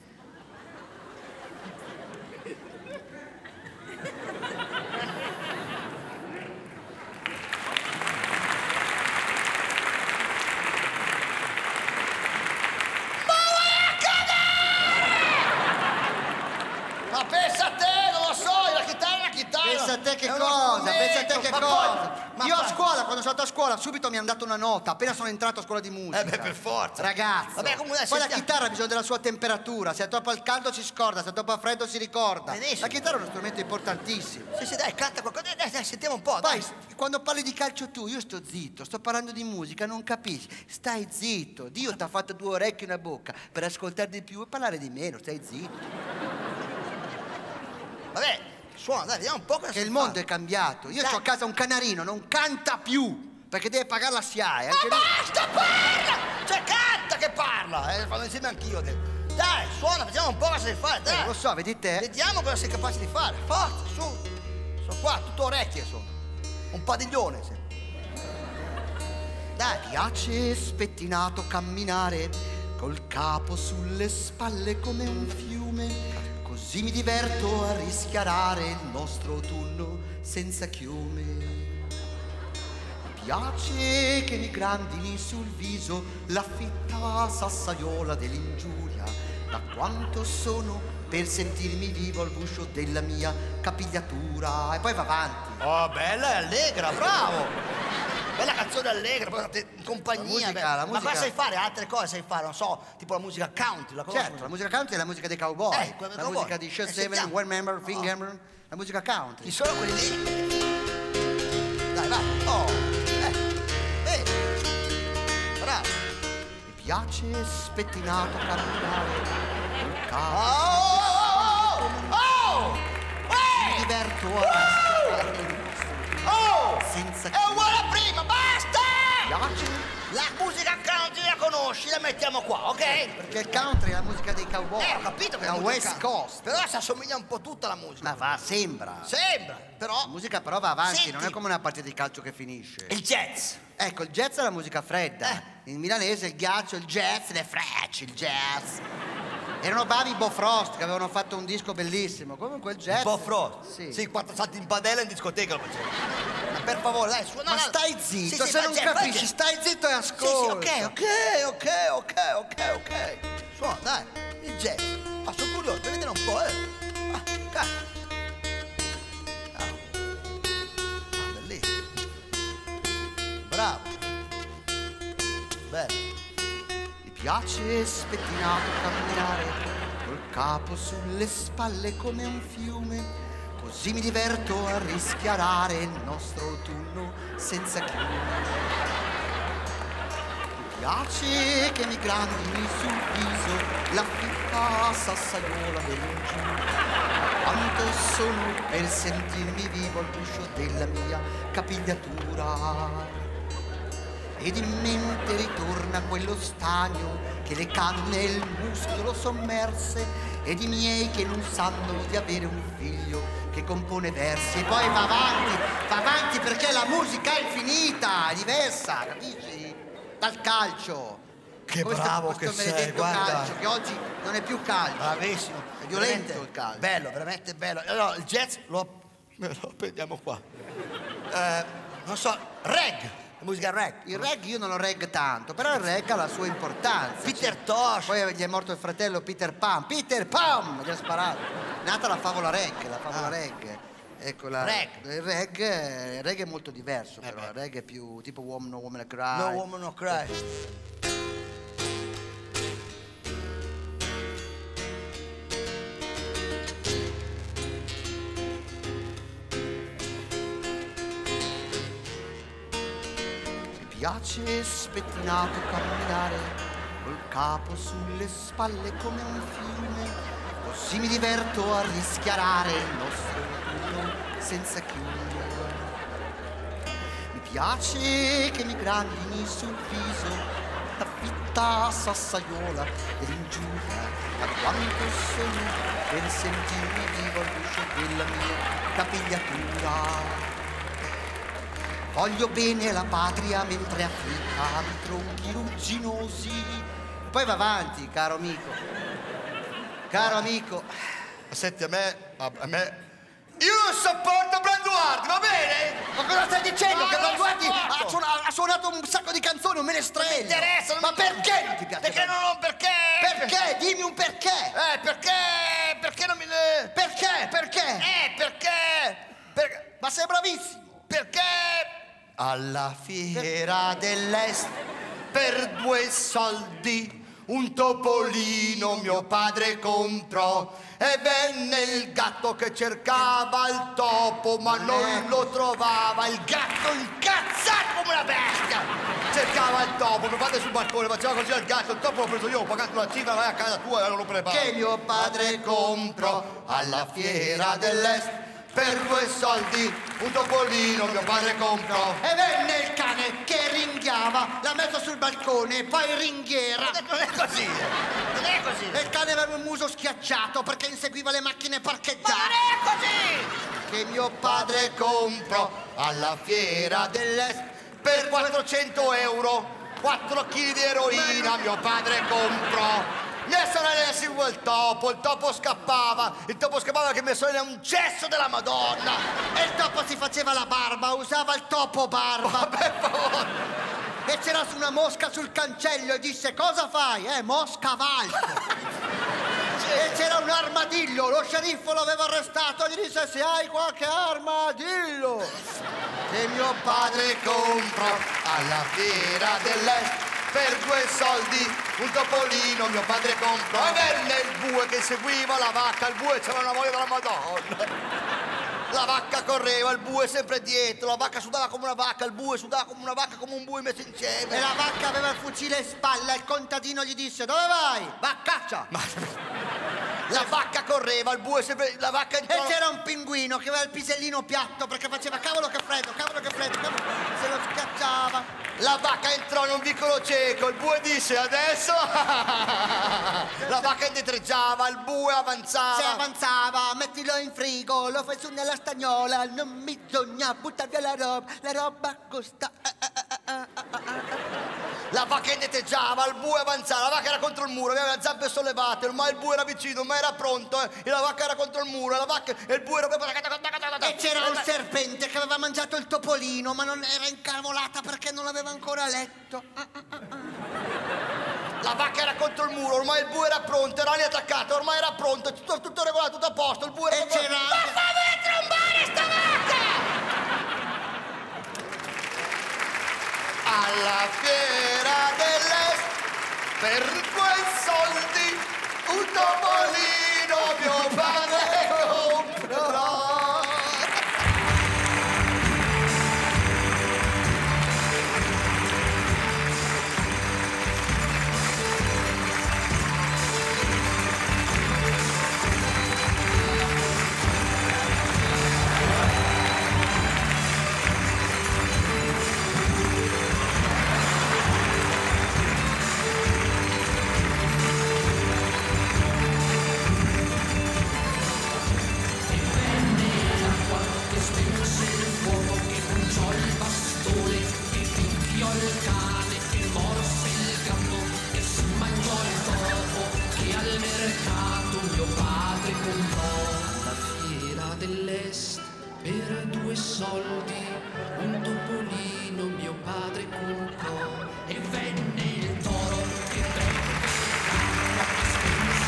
Speaker 1: Ma pensa a te, non lo so, la chitarra è la chitarra.
Speaker 2: Pensa a te che
Speaker 1: È uno
Speaker 2: cosa,
Speaker 1: strumento,
Speaker 2: pensa a te che
Speaker 1: ma
Speaker 2: cosa.
Speaker 1: poi- ma
Speaker 2: Io a
Speaker 1: poi-
Speaker 2: scuola, quando sono andato a scuola, subito mi hanno dato una nota, appena sono entrato a scuola di musica.
Speaker 1: Eh beh, per forza.
Speaker 2: Ragazzo.
Speaker 1: Vabbè, comunque,
Speaker 2: poi la
Speaker 1: sentiamo-
Speaker 2: chitarra ha bisogno della sua temperatura, se è troppo al caldo si scorda, se è troppo al freddo si ricorda.
Speaker 1: Benissimo.
Speaker 2: La chitarra è uno strumento importantissimo.
Speaker 1: Sì, sì, dai, canta qualcosa. Dai, dai, dai, sentiamo un po', dai.
Speaker 2: Poi, quando parli di calcio tu, io sto zitto, sto parlando di musica, non capisci. Stai zitto, Dio ti ha fatto due orecchie e una bocca per ascoltare di più e parlare di meno, stai zitto.
Speaker 1: Vabbè, suona, dai, vediamo un po' cosa
Speaker 2: Che
Speaker 1: si
Speaker 2: il
Speaker 1: fa.
Speaker 2: mondo è cambiato. Io
Speaker 1: Dai.
Speaker 2: ho a casa un canarino, non canta più, perché deve pagare la S I A E. Anche
Speaker 1: Ma
Speaker 2: lui-
Speaker 1: basta, parla! Cioè, canta che parla! Eh, fanno insieme anch'io. te. Dai, suona, vediamo un po' cosa sai fare,
Speaker 2: Eh,
Speaker 1: dai.
Speaker 2: lo so, vedi te?
Speaker 1: Vediamo cosa sei capace di fare. Forza, su. Sono qua, tutto orecchie sono. Un padiglione, sì.
Speaker 2: Dai, piace spettinato camminare col capo sulle spalle come un fiume. Così mi diverto a rischiarare il nostro autunno senza chiume. Mi piace che mi grandini sul viso la fitta sassaiola dell'ingiuria. Da quanto sono per sentirmi vivo al guscio della mia capigliatura. E poi va avanti.
Speaker 1: Oh, bella e allegra, bravo! Bella canzone allegra, poi state in compagnia.
Speaker 2: La musica,
Speaker 1: beh.
Speaker 2: la
Speaker 1: Ma
Speaker 2: musica-
Speaker 1: cosa sai fare? Altre cose sai fare, non so, tipo la musica country, la conosci?
Speaker 2: Certo, la musica country è la musica dei cowboy,
Speaker 1: Eh, quella dei
Speaker 2: la
Speaker 1: cowboy.
Speaker 2: musica di Shot
Speaker 1: Eh,
Speaker 2: Seven,
Speaker 1: sentiamo.
Speaker 2: One Member,
Speaker 1: Oh.
Speaker 2: Fingerman, la musica country.
Speaker 1: Chi sono quelli lì? Dai, vai. Oh, eh, bene. Bravo.
Speaker 2: Mi piace spettinato camminare col capo.
Speaker 1: Oh! Oh!
Speaker 2: Mi diverto a rischiare il nostro
Speaker 1: Oh!
Speaker 2: senza
Speaker 1: È uguale a prima, basta!
Speaker 2: piace.
Speaker 1: La musica country la conosci, la mettiamo qua, ok?
Speaker 2: Perché il country è la musica dei cowboy.
Speaker 1: Eh, ho capito che è
Speaker 2: la
Speaker 1: la musica
Speaker 2: West
Speaker 1: country.
Speaker 2: Coast.
Speaker 1: Però si assomiglia un po' tutta la musica.
Speaker 2: Ma va, sembra.
Speaker 1: Sembra, però.
Speaker 2: La musica però va avanti,
Speaker 1: Senti.
Speaker 2: non è come una partita di calcio che finisce.
Speaker 1: Il jazz.
Speaker 2: Ecco, il jazz è la musica fredda.
Speaker 1: Eh.
Speaker 2: In milanese il ghiaccio, il jazz, le frecce, il jazz. Erano bravi i Bo Frost che avevano fatto un disco bellissimo. Comunque il jazz.
Speaker 1: Un po' frost.
Speaker 2: Sì.
Speaker 1: Sì, quattro salti in padella in discoteca lo facevo. Ma per favore, dai, suona.
Speaker 2: Ma stai zitto,
Speaker 1: Sì, sì,
Speaker 2: se
Speaker 1: ma
Speaker 2: non
Speaker 1: jazz,
Speaker 2: capisci,
Speaker 1: jazz.
Speaker 2: stai zitto e
Speaker 1: Sì,
Speaker 2: ascolta.
Speaker 1: sì, ok, ok, ok, ok, ok, ok. Suona, dai, il jazz. Ma sono curioso, per vedere un po', eh. Ah, cazzo. Ah. Ah, bellissimo. Bravo. Bello.
Speaker 2: Mi piace spettinato camminare col capo sulle spalle come un fiume. Così mi diverto a rischiarare il nostro autunno senza chiume. Mi piace che mi grandini sul viso la fitta sassaiola dell'ingiù. Quanto sono per sentirmi vivo al guscio della mia capigliatura. Ed in mente ritorna quello stagno che le canne e il muscolo sommerse ed i miei che non sanno di avere un figlio che compone versi. E poi va avanti, va avanti perché la musica è infinita, è diversa, capisci? Dal calcio.
Speaker 1: Che
Speaker 2: Questo-
Speaker 1: bravo
Speaker 2: questo
Speaker 1: che sei,
Speaker 2: maledetto
Speaker 1: guarda.
Speaker 2: calcio che oggi non è più calcio.
Speaker 1: Bravissimo.
Speaker 2: È violento
Speaker 1: Veramente
Speaker 2: il calcio.
Speaker 1: Bello, veramente bello. Allora, il jazz lo, lo prendiamo qua. Eh, non so, reg. La musica reg.
Speaker 2: Il reggae io non lo reggo tanto, però il reggae ha la sua importanza.
Speaker 1: Peter Tosh.
Speaker 2: Poi gli è morto il fratello Peter Pan. Peter Pan! Gli ha sparato. È nata la favola reggae, la favola
Speaker 1: Ah.
Speaker 2: reggae. Ecco la,
Speaker 1: Reg.
Speaker 2: il reggae, il reggae è molto diverso,
Speaker 1: Eh
Speaker 2: però
Speaker 1: beh.
Speaker 2: il reggae è più tipo Woman No Woman Cry.
Speaker 1: No Woman No Cry.
Speaker 2: Mi piace spettinato camminare col capo sulle spalle come un fiume, così mi diverto a rischiarare il nostro autunno senza chiume. Mi piace che mi grandini sul viso la fitta sassaiola dell'ingiuria, ma quanto sono per sentirmi vivo al guscio della mia capigliatura. Voglio bene la patria mentre afflitta i tronchi rugginosi. Poi va avanti, caro amico. Caro amico.
Speaker 1: Senti, a me, a, a me... Io non sopporto Branduardi, va bene?
Speaker 2: Ma cosa stai dicendo?
Speaker 1: Ma
Speaker 2: che
Speaker 1: non
Speaker 2: Branduardi
Speaker 1: sopporto.
Speaker 2: ha, suona- ha suonato un sacco di canzoni, un menestrello.
Speaker 1: Non mi interessa, non
Speaker 2: Ma
Speaker 1: mi-
Speaker 2: perché non ti piace?
Speaker 1: Perché non ho perché?
Speaker 2: Perché? Dimmi un perché.
Speaker 1: Eh, perché? Perché non mi...
Speaker 2: Perché? Perché?
Speaker 1: Eh, perché? Perché?
Speaker 2: Ma sei bravissimo.
Speaker 1: Perché? Alla fiera dell'est per due soldi un topolino mio padre comprò e venne il gatto che cercava il topo ma non lo trovava. Il gatto incazzato come una bestia cercava il topo, mio padre sul balcone faceva così al gatto, il topo l'ho preso io, ho pagato una cifra, vai a casa tua e non lo preparo.
Speaker 2: Che mio padre comprò
Speaker 1: alla fiera dell'est per due soldi un topolino mio padre comprò.
Speaker 2: E venne il cane che ringhiava, l'ha messo sul balcone, poi ringhiera.
Speaker 1: Non è così, eh. non è così.
Speaker 2: E il cane aveva un muso schiacciato perché inseguiva le macchine
Speaker 1: Ma non
Speaker 2: parcheggiate.
Speaker 1: è così!
Speaker 2: Che mio padre comprò
Speaker 1: alla fiera dell'est per quattrocento euro quattro chili di eroina mio padre comprò. Mia sorella seguiva il topo, il topo scappava, il topo scappava che mia sorella è un cesso della Madonna.
Speaker 2: e il topo si faceva la barba, usava il topo barba.
Speaker 1: Per favore.
Speaker 2: E c'era su una mosca sul cancello e disse: cosa fai? Eh, mosca valco. E c'era un armadillo, lo sceriffo l'aveva arrestato, gli disse: se hai qualche arma, dillo.
Speaker 1: Che mio padre comprò alla fiera dell'est per due soldi un topolino mio padre comprò e venne il bue che seguiva la vacca, il bue c'era una voglia della Madonna. La vacca correva, il bue sempre dietro, la vacca sudava come una vacca, il bue sudava come una vacca, come un bue messo insieme.
Speaker 2: E la vacca aveva il fucile in spalla, il contadino gli disse: dove vai? Va a caccia!
Speaker 1: Ma la vacca correva, il bue sempre... La vacca
Speaker 2: E
Speaker 1: entrò...
Speaker 2: c'era un pinguino che aveva il pisellino piatto perché faceva cavolo che freddo, cavolo che freddo, cavolo, se lo schiacciava.
Speaker 1: La vacca entrò in un vicolo cieco, il bue disse adesso... La vacca indietreggiava, il bue avanzava.
Speaker 2: Se avanzava, mettilo in frigo, lo fai su nella stagnola, non bisogna buttar via la roba, la roba costa.
Speaker 1: La vacca indietreggiava, il bue avanzava, la vacca era contro il muro, aveva le zampe sollevate, ormai il bue era vicino, ormai era pronto, eh, e la vacca era contro il muro, la vacca e il bue era...
Speaker 2: E c'era un serpente che aveva mangiato il topolino, ma non era incavolata perché non l'aveva ancora letto.
Speaker 1: La vacca era contro il muro, ormai il bue era pronto, era lì attaccato, ormai era pronto, tutto, tutto regolato, tutto a posto, il bue era...
Speaker 2: E c'era
Speaker 1: Ma
Speaker 2: anche-
Speaker 1: fammi trombare sta vacca! Alla fiera dell'est, per quei soldi, un topolino mio padre comprerò.
Speaker 5: Dell'est per due soldi un topolino mio padre comprò e venne il toro che beve l'acqua che spense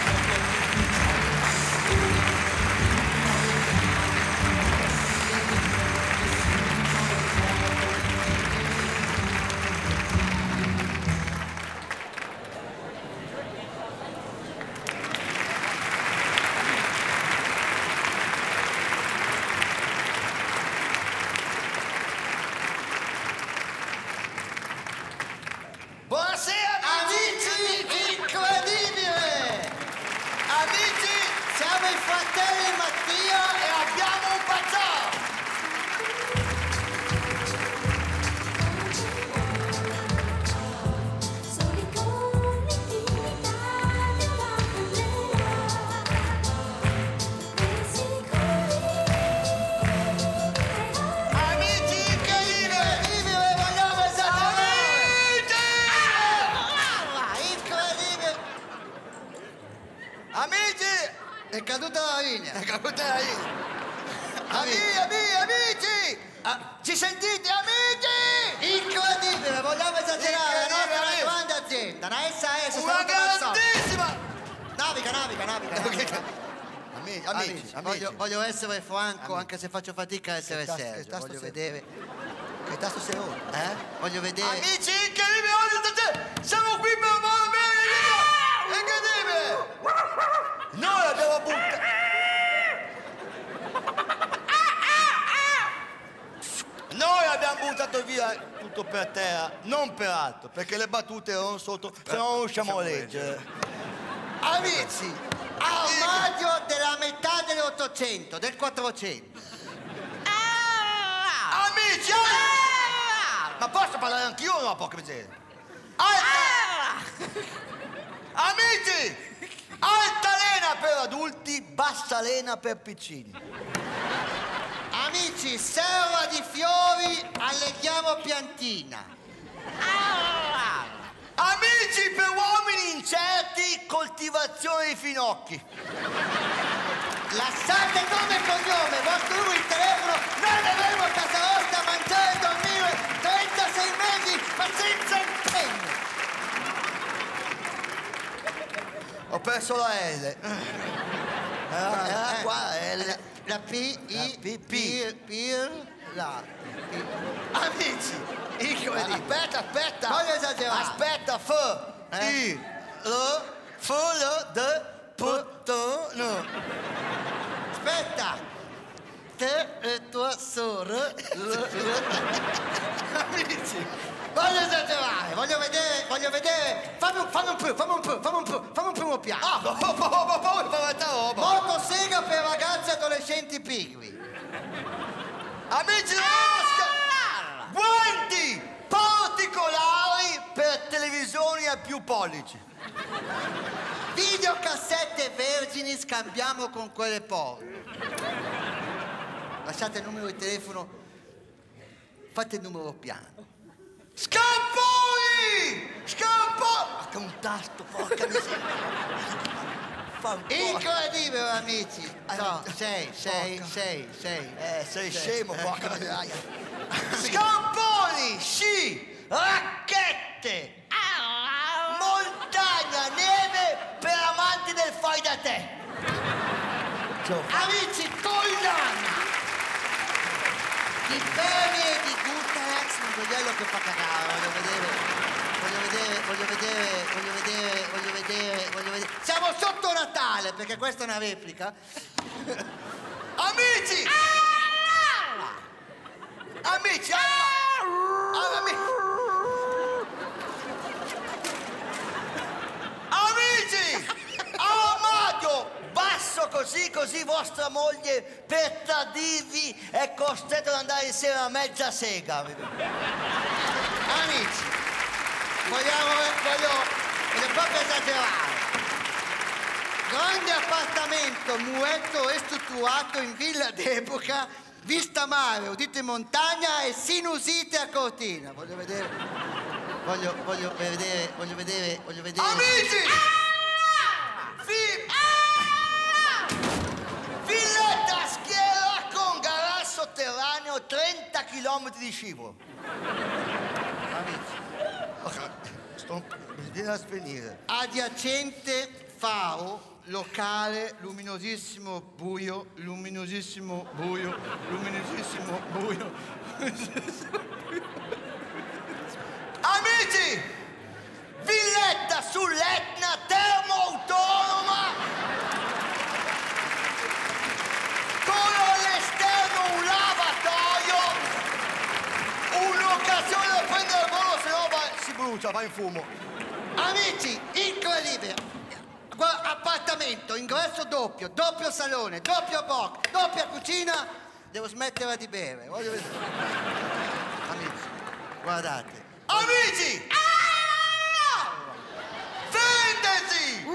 Speaker 1: Buonasera
Speaker 2: Amici, incredibile!
Speaker 1: amici,
Speaker 2: Siamo i fratelli Mattia
Speaker 1: e abbiamo un baciao!
Speaker 6: Soli con l'intimità della
Speaker 1: Amici incredibili!
Speaker 2: incredibile, vogliamo esagerare!
Speaker 1: Amici!
Speaker 2: Incredibile!
Speaker 1: Amici!
Speaker 2: È caduta la linea.
Speaker 1: È caduta la linea. Amici, amici, amici! Ah, ci sentite, amici?
Speaker 2: Incredibile, vogliamo esagerare, no?
Speaker 1: Incredibile,
Speaker 2: È una
Speaker 1: amici.
Speaker 2: grande azienda, una S A S,
Speaker 1: Una
Speaker 2: saluto Mazzoni.
Speaker 1: grandissima!
Speaker 2: Naviga, naviga, naviga. naviga.
Speaker 1: Amici, amici,
Speaker 2: Amici,
Speaker 1: amici.
Speaker 2: voglio, voglio essere franco,
Speaker 1: Amici.
Speaker 2: anche se faccio fatica a essere
Speaker 1: Che tasto- che
Speaker 2: serio.
Speaker 1: tasto
Speaker 2: Voglio
Speaker 1: sei?
Speaker 2: vedere.
Speaker 1: Che tasto sei ora?
Speaker 2: Eh? Voglio vedere.
Speaker 1: Amici incredibili, oggi stasera siamo qui per amore mio! Incredibile! Noi abbiamo buttato... Noi abbiamo buttato via tutto per terra, non per altro, perché le battute erano sotto, se no non riusciamo a leggere. Amici,
Speaker 2: Armadio della metà dell'Ottocento, del Quattrocento.
Speaker 1: amici, amici! Ma posso parlare anch'io o no, porca miseria? Alta! Amici! Altalena per adulti, bassa lena per piccini.
Speaker 2: Amici, serra di fiori, alleghiamo piantina.
Speaker 1: Amici per uomini incerti, coltivazione di finocchi.
Speaker 2: Lasciate nome e cognome, vostro numero di telefono, noi vedremo a casa vostra a mangiare e dormire trentasei mesi, ma senza impegno.
Speaker 1: Ho perso la L. Era, era qua la L.
Speaker 2: La P, I,
Speaker 1: La P, P.
Speaker 2: Pir, Pir, la. P.
Speaker 1: Amici, aspetta, aspetta.
Speaker 2: Voglio esagerare.
Speaker 1: Aspetta, F,
Speaker 2: Eh?
Speaker 1: I, L, F, L, D, P, T, N.
Speaker 2: Aspetta. te e tua sorella. Amici, voglio esagerare, voglio vedere, voglio vedere. Fammi un, fammi un po', fammi un po', fammi un po', fammi un primo piano.
Speaker 1: Ah, oh, oh, oh, oh, oh, tanta roba.
Speaker 2: Motosega per ragazzi e adolescenti pigri.
Speaker 1: Amici, Oscar! Guanti particolari per televisioni a più pollici.
Speaker 2: Videocassette vergini scambiamo con quelle porno. Lasciate il numero di telefono, fate il numero piano.
Speaker 1: Scamponi! Scamponi! Che un tasto, porca miseria.
Speaker 2: Incredibile, amici. No, sei, sei,
Speaker 1: Porca.
Speaker 2: sei, sei.
Speaker 1: Eh, sei scemo, porca miseria. Scamponi, sci, racchette, montagna, neve per amanti del fai da te.
Speaker 2: Amici, collana di Perrier e di Gutalex, un gioiello che fa cagare, voglio vedere. Voglio vedere, voglio vedere, voglio vedere, voglio vedere, voglio vedere. Siamo sotto Natale, perché questa è una replica.
Speaker 1: Amici! Amici! ah, Amici! Amici! Amato! Basso così, così vostra moglie per tradirvi è costretta ad andare insieme a mezza sega.
Speaker 2: Amici, vogliamo, voglio, voglio proprio esagerare. Grande appartamento, muretto ristrutturato in villa d'epoca, vista mare, udito in montagna e sinusite a Cortina. Voglio vedere, voglio, voglio vedere, voglio vedere, voglio vedere.
Speaker 1: Amici! Fi- Villetta a schiera con garage sotterraneo, trenta chilometri di scivolo.
Speaker 2: Amici,
Speaker 1: Sto... mi viene a svenire.
Speaker 2: adiacente faro, locale, luminosissimo buio, luminosissimo buio, luminosissimo buio.
Speaker 1: Amici! Villetta sull'Etna termo-autonoma con all'esterno un lavatoio, un'occasione da prendere al volo, se no va- si brucia, va in fumo.
Speaker 2: Amici, incredibile! Gua- Appartamento, ingresso doppio, doppio salone, doppio box, doppia cucina. Devo smettere di bere. Voglio vedere. Amici, guardate.
Speaker 1: Amici! Vendesi!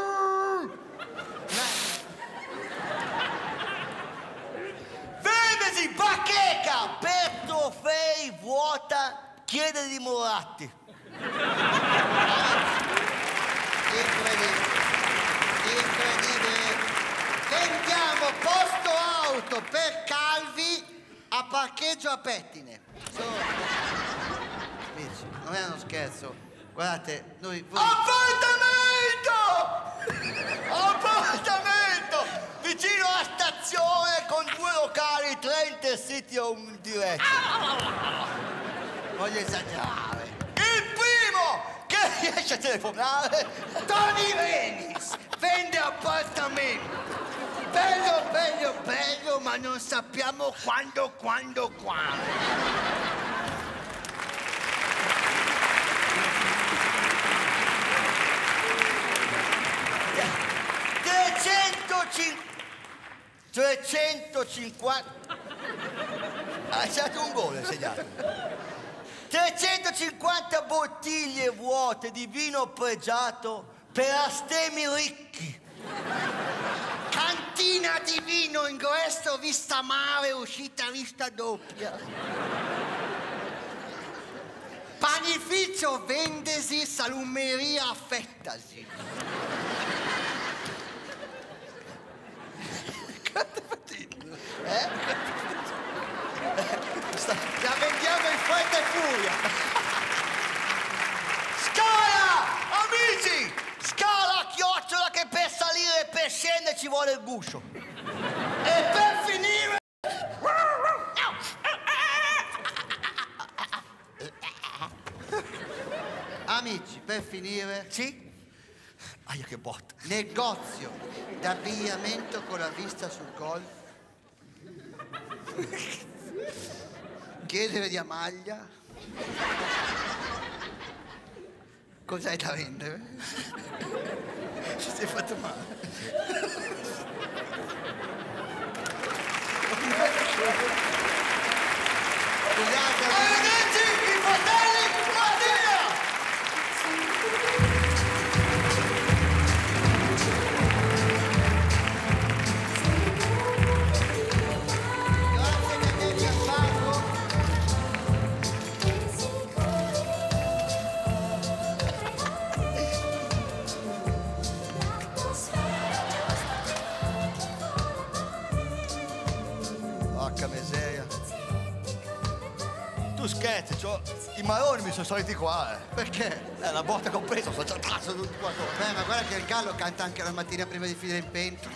Speaker 1: Vendesi, bacheca per trofei vuota, chiede di Moratti.
Speaker 2: Incredibile. Incredibile. Vendiamo posto auto per calvi a parcheggio a pettine. Sono... Amici, non è uno scherzo. Guardate, noi... voi-
Speaker 1: Appartamento! Appartamento! Vicino alla stazione con due locali, tre intercity o un diretto.
Speaker 2: Voglio esagerare.
Speaker 1: Il primo che riesce a telefonare.
Speaker 2: Tony Venis vende appartamenti. Bello, bello, bello, ma non sappiamo quando, quando, quando.
Speaker 1: trecentocinquanta ha segnato un gol, ha segnato. trecentocinquanta bottiglie vuote di vino pregiato per astemi ricchi.
Speaker 2: Cantina di vino, ingresso, vista mare, uscita, vista doppia. Panificio Vendesi, salumeria affettasi.
Speaker 1: Eh? La vendiamo in fretta e furia. Scala! Amici! Scala, chiocciola, che per salire e per scendere ci vuole il guscio.
Speaker 2: E per finire... Amici, per finire...
Speaker 1: Sì? Aia, che botta.
Speaker 2: Negozio d'abbigliamento con la vista sul golf. Chiedere di Amaglia. Cos'hai da vendere? Ci sei fatto male. Scusate,
Speaker 1: Ragazzi, i fratelli Mattia!
Speaker 2: grazie che vieni a farlo.
Speaker 1: Porca miseria. Tu scherzi, c'ho... i maroni mi sono saliti qua, eh.
Speaker 2: Perché?
Speaker 1: Eh, la botta che ho preso, sono già tasso tutti qua.
Speaker 2: Beh, ma guarda che il gallo canta anche la mattina prima di finire in pentola.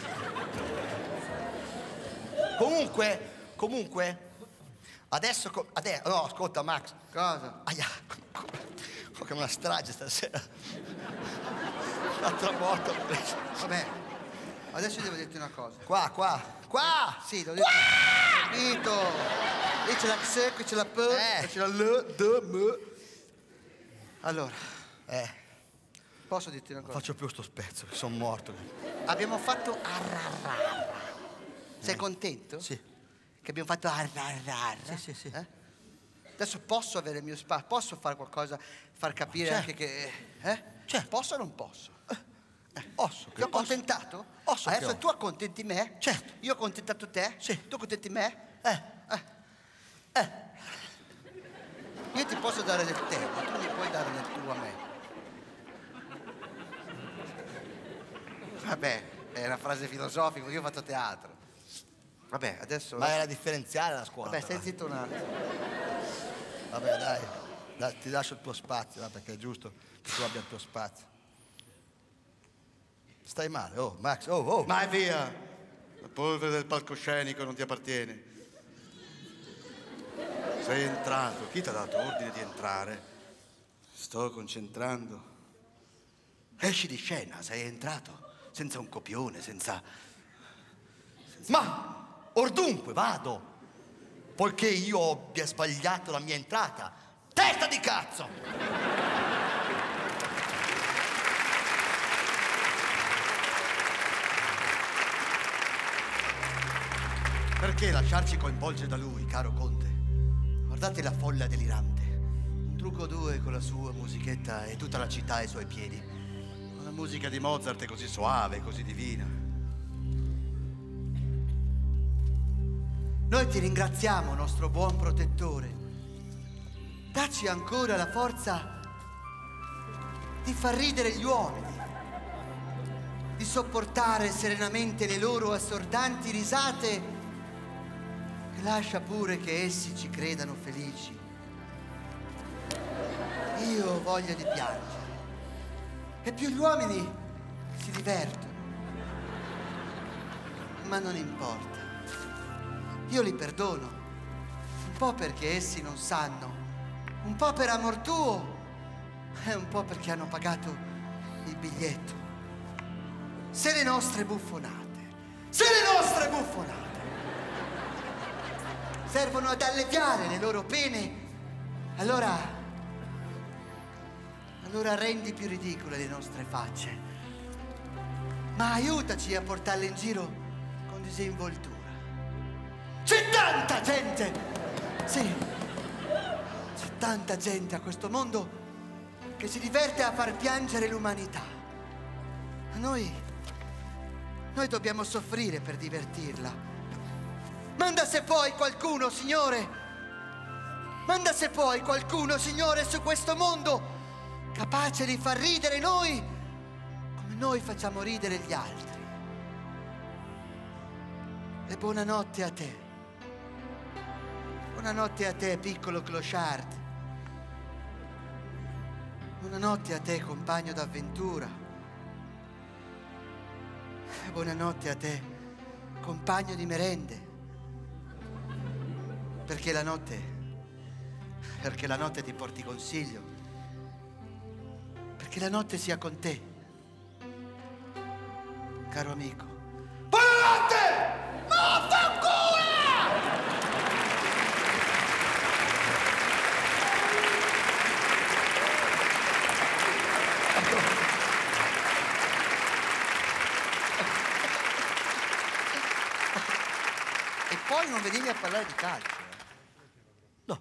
Speaker 1: Comunque, comunque, adesso, co- adesso, no, ascolta Max.
Speaker 2: Cosa?
Speaker 1: Aia, ho che una strage stasera. L'altra volta ho preso.
Speaker 2: Vabbè, adesso devo dirti una cosa.
Speaker 1: Qua, qua, qua!
Speaker 2: Sì, devo dirti... Capito? Lì c'è la X, qui c'è la P,
Speaker 1: Eh.
Speaker 2: qui c'è la L, D, M. Allora,
Speaker 1: Eh,
Speaker 2: posso dirti una
Speaker 1: non
Speaker 2: cosa?
Speaker 1: faccio più sto spezzo, che sono morto.
Speaker 2: Abbiamo fatto arrarrarra. Sei contento?
Speaker 1: Sì.
Speaker 2: Che abbiamo fatto arrarrarra?
Speaker 1: Sì, sì, sì.
Speaker 2: Eh? Adesso posso avere il mio spazio, posso fare qualcosa, far capire
Speaker 1: Certo.
Speaker 2: anche che... Eh?
Speaker 1: Certo.
Speaker 2: Posso o non posso?
Speaker 1: Osso,
Speaker 2: Ti ho accontentato?
Speaker 1: Osso che
Speaker 2: Adesso
Speaker 1: ho.
Speaker 2: tu accontenti me?
Speaker 1: Certo.
Speaker 2: Io ho accontentato te?
Speaker 1: Sì.
Speaker 2: Tu accontenti me?
Speaker 1: Eh,
Speaker 2: Eh. Io ti posso dare del te, ma tu mi puoi dare del tuo a me. Vabbè, è una frase filosofica, perché io ho fatto teatro. Vabbè, adesso...
Speaker 1: ma era differenziale la scuola.
Speaker 2: Vabbè, stai
Speaker 1: però.
Speaker 2: zitto un attimo.
Speaker 1: Vabbè, dai, dai, ti lascio il tuo spazio, va, perché è giusto che tu abbia il tuo spazio. Stai male, oh, Max, oh, oh.
Speaker 2: Vai via! La polvere del palcoscenico non ti appartiene. Sei entrato. Chi ti ha dato ordine di entrare? Sto concentrando. Esci di scena, sei entrato. Senza un copione, senza...
Speaker 1: Ma, or dunque, vado, poiché io abbia sbagliato la mia entrata. Testa di cazzo!
Speaker 2: Perché lasciarci coinvolgere da lui, caro Conte? Guardate la folla delirante. Un trucco due con la sua musichetta e tutta la città ai suoi piedi. La musica di Mozart è così soave, così divina. Noi ti ringraziamo, nostro buon protettore. Dacci ancora la forza di far ridere gli uomini, di sopportare serenamente le loro assordanti risate e lascia pure che essi ci credano felici. Io ho voglia di piangere e più gli uomini si divertono, ma non importa. Io li perdono, un po' perché essi non sanno, un po' per amor tuo e un po' perché hanno pagato il biglietto. Se le nostre buffonate, se le nostre buffonate servono ad alleviare le loro pene, allora, allora rendi più ridicole le nostre facce, ma aiutaci a portarle in giro con disinvoltura. C'è tanta gente, sì, c'è tanta gente a questo mondo che si diverte a far piangere l'umanità. A noi, noi dobbiamo soffrire per divertirla. Manda se puoi qualcuno, Signore, manda se puoi qualcuno, Signore, su questo mondo capace di far ridere noi come noi facciamo ridere gli altri. E buonanotte a te. Buonanotte a te, piccolo clochard. Buonanotte a te, compagno d'avventura. E buonanotte a te, compagno di merende. Perché la notte, perché la notte ti porti consiglio. Perché la notte sia con te, caro amico. Buonanotte! Ma fanculo! Domani non venimi a parlare di calcio.
Speaker 1: No.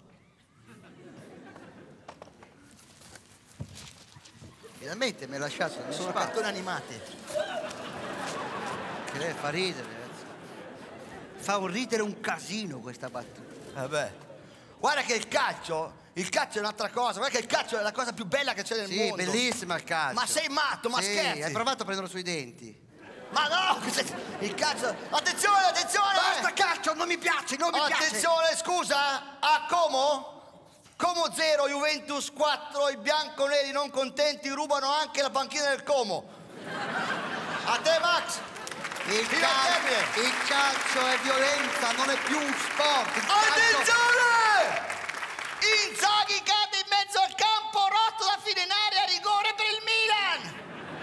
Speaker 2: Finalmente mi hai lasciato. nel
Speaker 1: Sono
Speaker 2: spazio.
Speaker 1: cartoni animati.
Speaker 2: Che lei fa ridere, ragazzi. Fa un ridere un casino questa battuta.
Speaker 1: Vabbè. Guarda che il calcio, il calcio è un'altra cosa. Guarda che il calcio è la cosa più bella che c'è nel
Speaker 2: Sì,
Speaker 1: mondo.
Speaker 2: bellissima il calcio.
Speaker 1: Ma sei matto, ma
Speaker 2: Sì,
Speaker 1: scherzi?
Speaker 2: hai provato a prenderlo sui denti.
Speaker 1: Ma no, il calcio... Attenzione, attenzione!
Speaker 2: Basta calcio, non mi piace, non mi piace.
Speaker 1: Attenzione, scusa, a Como? Como zero, Juventus quattro, i bianconeri non contenti rubano anche la panchina del Como. A te, Max!
Speaker 2: Il,
Speaker 1: Fino
Speaker 2: cal-
Speaker 1: al termine.
Speaker 2: il calcio è violenza, non è più un sport. Il calcio-
Speaker 1: Attenzione! Inzaghi cade in mezzo al campo, rotto da fine in area, rigore per il Milan!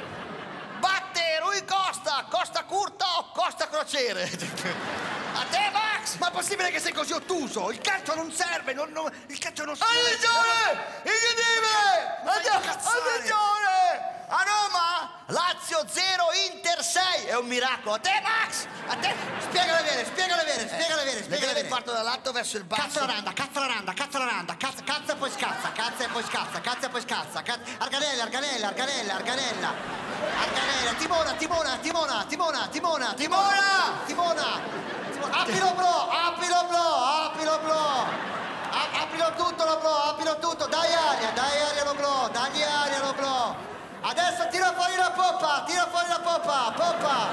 Speaker 1: Batte Rui Costa, Costa Curta o Costa Crociere? A te, Max!
Speaker 2: Ma è possibile che sei così ottuso? Il calcio non serve, non- non- il calcio non serve.
Speaker 1: Attenzione! Incredibile!
Speaker 2: Mi fai
Speaker 1: Attenzione!
Speaker 2: incazzare.
Speaker 1: Attenzione! A Roma, Lazio zero, Inter sei. È un miracolo. A te, Max! A te!
Speaker 2: Spiegale bene, spiegale bene, spiegale bene,
Speaker 1: Le
Speaker 2: spiegale
Speaker 1: vede
Speaker 2: bene.
Speaker 1: il quarto dall'alto verso il basso.
Speaker 2: Cazzo la randa, cazzo la randa, cazzo la randa, cazzo, cazzo e poi scazza, cazzo e poi scazza, cazzo e poi scazza, cazzo... Arganella, Arganella, Arganella, Arganella, Arganella, Timona, Timona, Timona, Timona, Timona, Timona, Timona, Timona, aprilo bro, aprilo bro, aprilo bro, A- aprilo tutto lo bro, aprilo tutto, dai aria, dai aria lo bro, dagli aria lo bro, adesso tira fuori la poppa, tira fuori la poppa, poppa,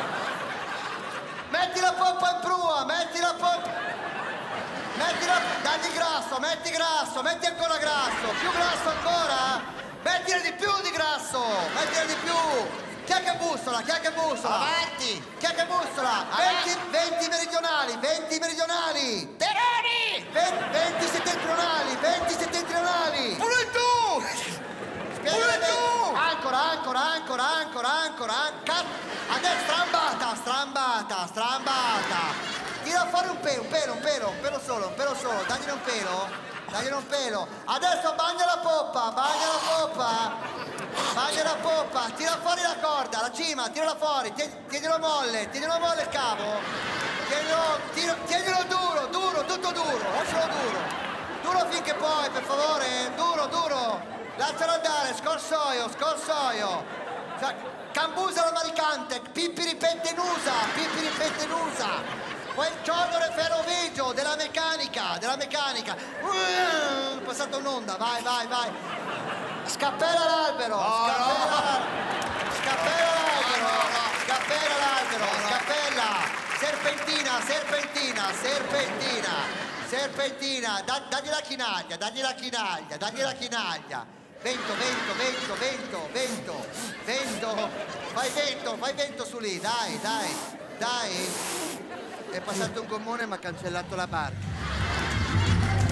Speaker 2: metti la poppa in prua, metti la poppa. Metti la... dagli grasso, metti grasso, metti ancora grasso, più grasso ancora, mettine di più di grasso, mettine di più. Chi è che bussola, chi è che bussola?
Speaker 1: Avanti!
Speaker 2: Chi è che bussola? venti, venti meridionali, venti meridionali,
Speaker 1: Teroni!
Speaker 2: venti, venti settentrionali, venti settentrionali.
Speaker 1: Pure tu!
Speaker 2: Spiegale
Speaker 1: Pure
Speaker 2: bene.
Speaker 1: tu!
Speaker 2: Ancora, ancora, ancora, ancora, ancora, ancora. Adesso strambata, strambata, strambata. Tira fuori un pelo, un pelo, un pelo, un pelo solo, un pelo solo, dagliene un pelo, dagliene un pelo. Adesso bagna la poppa, bagna la poppa, bagna la poppa, tira fuori la corda, la cima, tirala fuori, tie- tienilo molle, tienilo molle il cavo, tienilo, tiro- tienilo duro, duro, tutto duro, lascialo duro, duro finché puoi, per favore, duro, duro, lascialo andare, scorsoio, scorsoio, Sa- cambusa la maricante, pippi ripentenusa, pippi ripentenusa. Quel giorno ferrovigio della meccanica, della meccanica. Uh, è passata un'onda, vai, vai, vai. Scappella l'albero, scappella l'albero, scappella l'albero, scappella l'albero, scappella. Serpentina, serpentina, serpentina, serpentina. Da- dagli la chinaglia, dagli la chinaglia, dagli la chinaglia. Vento, vento, vento, vento, vento, vento. Fai vento, fai vento su lì, dai, dai, dai. È passato un gommone e mi ha cancellato la barca.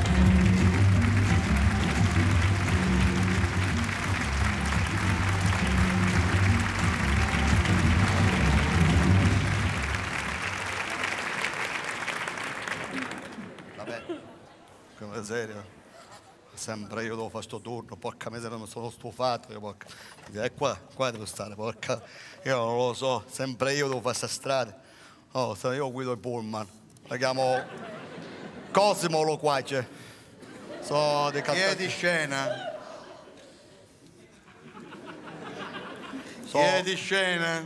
Speaker 1: Vabbè, come serio? Sempre io devo fare sto turno, porca miseria, mi sono stufato, io porca. E qua, qua devo stare, porca. Io non lo so, sempre io devo fare sta strada. Oh, se io guido il pullman, lo chiamo Cosimo Loquace. So di
Speaker 2: Chi è
Speaker 1: cantare.
Speaker 2: di scena?
Speaker 1: So,
Speaker 2: Chi è di scena?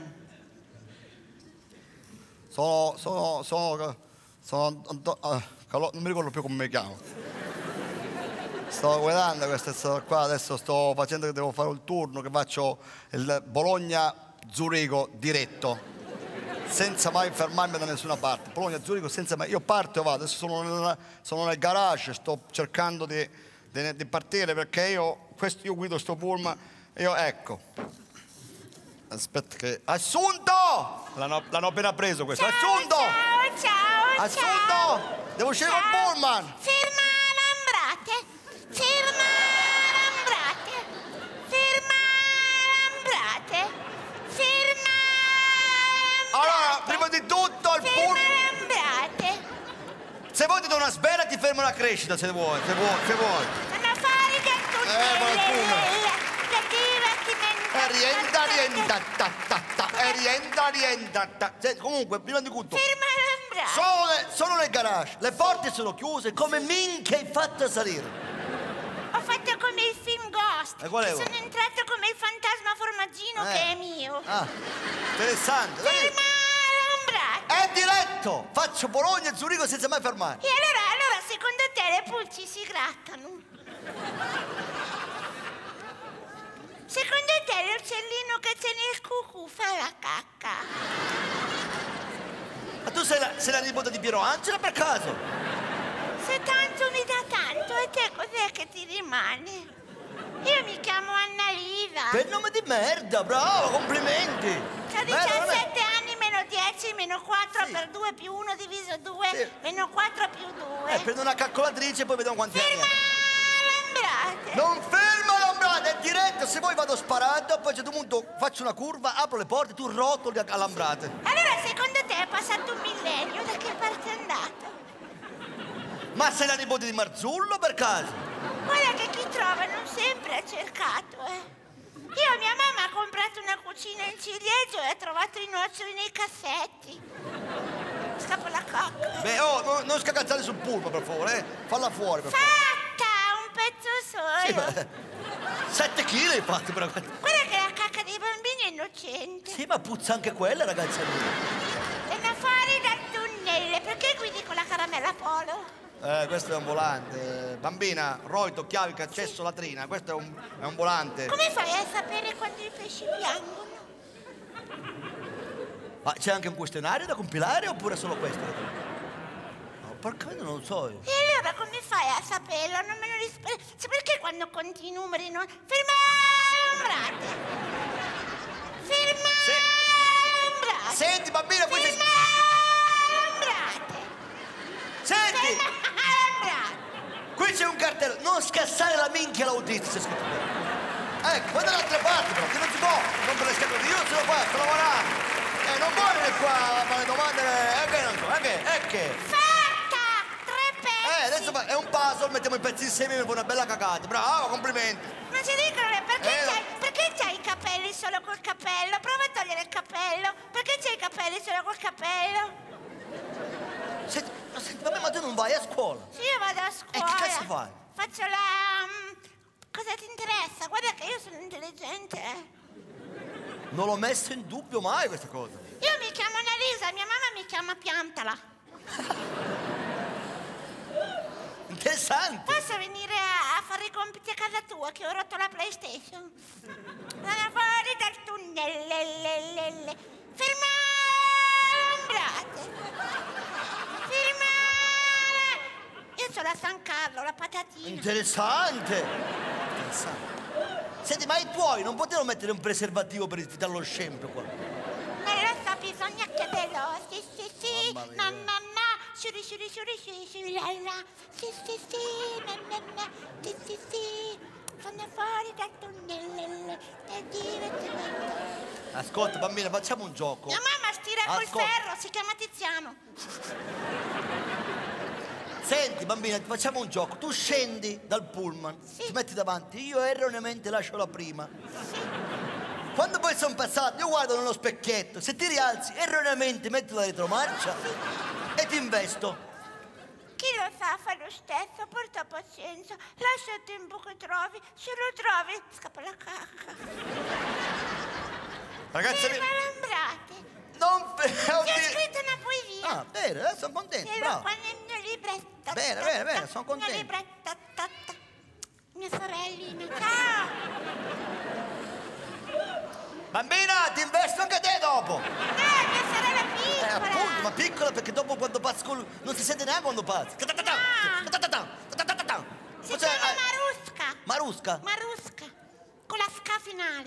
Speaker 1: sono, sono, sono, sono, Anto- ah, Calo- non mi ricordo più come mi chiamo. Sto guardando questa storia qua, adesso sto facendo che devo fare il turno, che faccio il Bologna-Zurigo diretto, senza mai fermarmi da nessuna parte. Bologna-Zurigo senza mai... Io parto e vado, adesso sono nel, sono nel garage, sto cercando di, di- di partire perché io, questo, io guido sto pullman, io ecco. Aspetta che... Assunto! L'hanno, l'hanno appena preso questo. Assunto!
Speaker 7: Ciao, ciao,
Speaker 1: Assunto!
Speaker 7: ciao.
Speaker 1: Devo uscire col
Speaker 7: Ciao.
Speaker 1: pullman!
Speaker 7: Ferma Lambrate, ferma Lambrate, ferma Lambrate, ferma
Speaker 1: Allora,
Speaker 7: Lambrate,
Speaker 1: prima di tutto il
Speaker 7: ferma
Speaker 1: pullman...
Speaker 7: Lambrate.
Speaker 1: Se vuoi ti do una sberla ti fermo la crescita, se vuoi, se vuoi, se vuoi.
Speaker 7: Sono fuori da tutte
Speaker 1: Eh, qualcuno.
Speaker 7: le, le divertimenti.
Speaker 1: E rientra, rientra, ta, ta, ta, e rientra, rientra, ta. Se- comunque, prima di tutto...
Speaker 7: Ferma Lambrate. Lambrate.
Speaker 1: Sono, nel- sono nel garage, le porte sono chiuse, come minchia hai fatto a salire?
Speaker 7: Ho fatto come il film Ghost.
Speaker 1: E qual è?
Speaker 7: Sono entrato come il fantasma formaggino
Speaker 1: Eh.
Speaker 7: che è mio.
Speaker 1: Ah, interessante. Dai.
Speaker 7: Ferma Lambrate.
Speaker 1: È diretto! Faccio Bologna e Zurigo senza mai fermare.
Speaker 7: E allora, allora, secondo te le pulci si grattano? Secondo te l'uccellino che c'è nel cucù fa la cacca?
Speaker 1: Ma tu sei la, sei la nipote di Piero Angela per caso?
Speaker 7: Se tanto mi dà tanto, e te cos'è che ti rimane? Io mi chiamo Annalisa.
Speaker 1: Per nome di merda, bravo, complimenti.
Speaker 7: Ho
Speaker 1: Bello, non è-
Speaker 7: diciassette anni, meno dieci, meno quattro
Speaker 1: Sì.
Speaker 7: per due più uno diviso due,
Speaker 1: Sì.
Speaker 7: meno quattro più due.
Speaker 1: Eh, prendo una calcolatrice e poi vediamo quanti anni
Speaker 7: Ferma
Speaker 1: ha.
Speaker 7: Lambrate.
Speaker 1: Non ferma l'ambrata, è diretto, se vuoi vado sparando, poi a un certo punto faccio una curva, apro le porte, tu rotoli a lambrate.
Speaker 7: Allora, secondo te è passato un millennio, da che parte è andato?
Speaker 1: Ma sei la nipote di Marzullo per caso?
Speaker 7: Guarda che chi trova non sempre ha cercato, eh. Io, mia mamma ha comprato una cucina in ciliegio e ha trovato i noccioli nei cassetti. Scappo la cocca.
Speaker 1: Beh, oh, no- non scacazzare sul pulpo, per favore, eh. Falla fuori, per favore.
Speaker 7: Fatta! Un pezzo
Speaker 1: Sì,
Speaker 7: solo.
Speaker 1: ma... Sette chili hai fatto, però.
Speaker 7: Guarda che la cacca dei bambini è innocente.
Speaker 1: Sì, ma puzza anche quella, ragazza mia.
Speaker 7: E da fuori dal tunnel. Perché guidi con la caramella Polo?
Speaker 1: Eh, questo è un volante. Bambina, roito, chiavi, accesso, latrina. Questo è un, è un volante.
Speaker 7: Come fai a sapere quando i pesci piangono?
Speaker 1: Ma c'è anche un questionario da compilare oppure solo questo? No, porca miseria, non lo so io.
Speaker 7: E allora come fai a saperlo? Non me lo rispondi. Cioè, perché quando conti i numeri non... Fermate! Fermate!
Speaker 1: Senti, bambina, qui c'è...
Speaker 7: Fermate!
Speaker 1: Senti!
Speaker 7: Fermate!
Speaker 1: Qui c'è un cartello. Non scassare la minchia all'autista, c'è scritto qua. Ecco, guarda dall'altra parte, però, che non si può. Non per le scatole, io sono qua, sto lavorando. Eh, non vuoi venire qua a fare domande, eh, che non so, eh, che, eh, che.
Speaker 7: Fatta! Tre pezzi!
Speaker 1: Eh, adesso fa- è un puzzle, mettiamo i pezzi insieme e mi fa una bella cagata. Bravo, complimenti.
Speaker 7: Non ci dicono perché
Speaker 1: Eh.
Speaker 7: c'hai, perché c'hai i capelli solo col cappello? Prova a togliere il cappello. Perché c'hai i capelli solo col cappello?
Speaker 1: Senti, ma senti, vabbè, ma tu non vai a scuola.
Speaker 7: Sì, io vado a scuola.
Speaker 1: che cazzo fai?
Speaker 7: Faccio la... mm, cosa ti interessa? Guarda che io sono intelligente, eh.
Speaker 1: Non l'ho messo in dubbio mai questa cosa.
Speaker 7: Io mi chiamo Annalisa, mia mamma mi chiama Piantala.
Speaker 1: Interessante.
Speaker 7: Posso venire a, a fare i compiti a casa tua che ho rotto la PlayStation? Sono fuori dal tunnel. le, le, le, le. Fermate! Fermate! Io sono a San Carlo, la patatina.
Speaker 1: Interessante. Interessante. Senti, ma i tuoi non potevano mettere un preservativo per evitare lo scempio qua?
Speaker 7: Ma lo so, bisogna chiederlo. Sì, sì, sì.
Speaker 1: Mamma mia.
Speaker 7: Na, na, na. Shuri, shuri, shuri, shuri, shuri, la, la. Sì, sì, sì. Na, na, na. Sì, sì, sì. Sono fuori dal tunnel. È divertimento.
Speaker 1: Ascolta, bambina, facciamo un gioco.
Speaker 7: Mia mamma stira col
Speaker 1: Ascolta.
Speaker 7: ferro, si chiama Tiziano.
Speaker 1: Senti, bambina, ti facciamo un gioco. Tu scendi dal pullman,
Speaker 7: Sì.
Speaker 1: ti metti davanti, io erroneamente lascio la prima.
Speaker 7: Sì.
Speaker 1: Quando poi sono passato, io guardo nello specchietto, se ti rialzi, erroneamente metti la retromarcia e ti investo.
Speaker 7: Chi lo sa fa lo stesso, porta pazienza. Lascia il tempo che trovi. Se lo trovi, scappa la cacca.
Speaker 1: Ragazzi,
Speaker 7: Ferma Lambrate.
Speaker 1: non...
Speaker 7: Ti ho scritto una poesia.
Speaker 1: Ah, bene, adesso sono contento,
Speaker 7: Ce l'ho
Speaker 1: bravo.
Speaker 7: qua nel mio libretto.
Speaker 1: Bene,
Speaker 7: Ta,
Speaker 1: bene,
Speaker 7: ta,
Speaker 1: bene,
Speaker 7: ta,
Speaker 1: sono contento.
Speaker 7: Nel libretto. Ta, ta. Mia sorellina, ciao.
Speaker 1: Bambina, ti investo anche te dopo.
Speaker 7: No, mia sorella
Speaker 1: Eh,
Speaker 7: piccola.
Speaker 1: appunto, ma piccola perché dopo quando passi col... non si sente neanche quando passi. Ta-ta-ta-ta, ta-ta-ta-ta, ta-ta-ta-ta.
Speaker 7: Si
Speaker 1: Cos'è?
Speaker 7: chiama
Speaker 1: Eh,
Speaker 7: Marusca.
Speaker 1: Marusca?
Speaker 7: Marusca. Con la ska finale.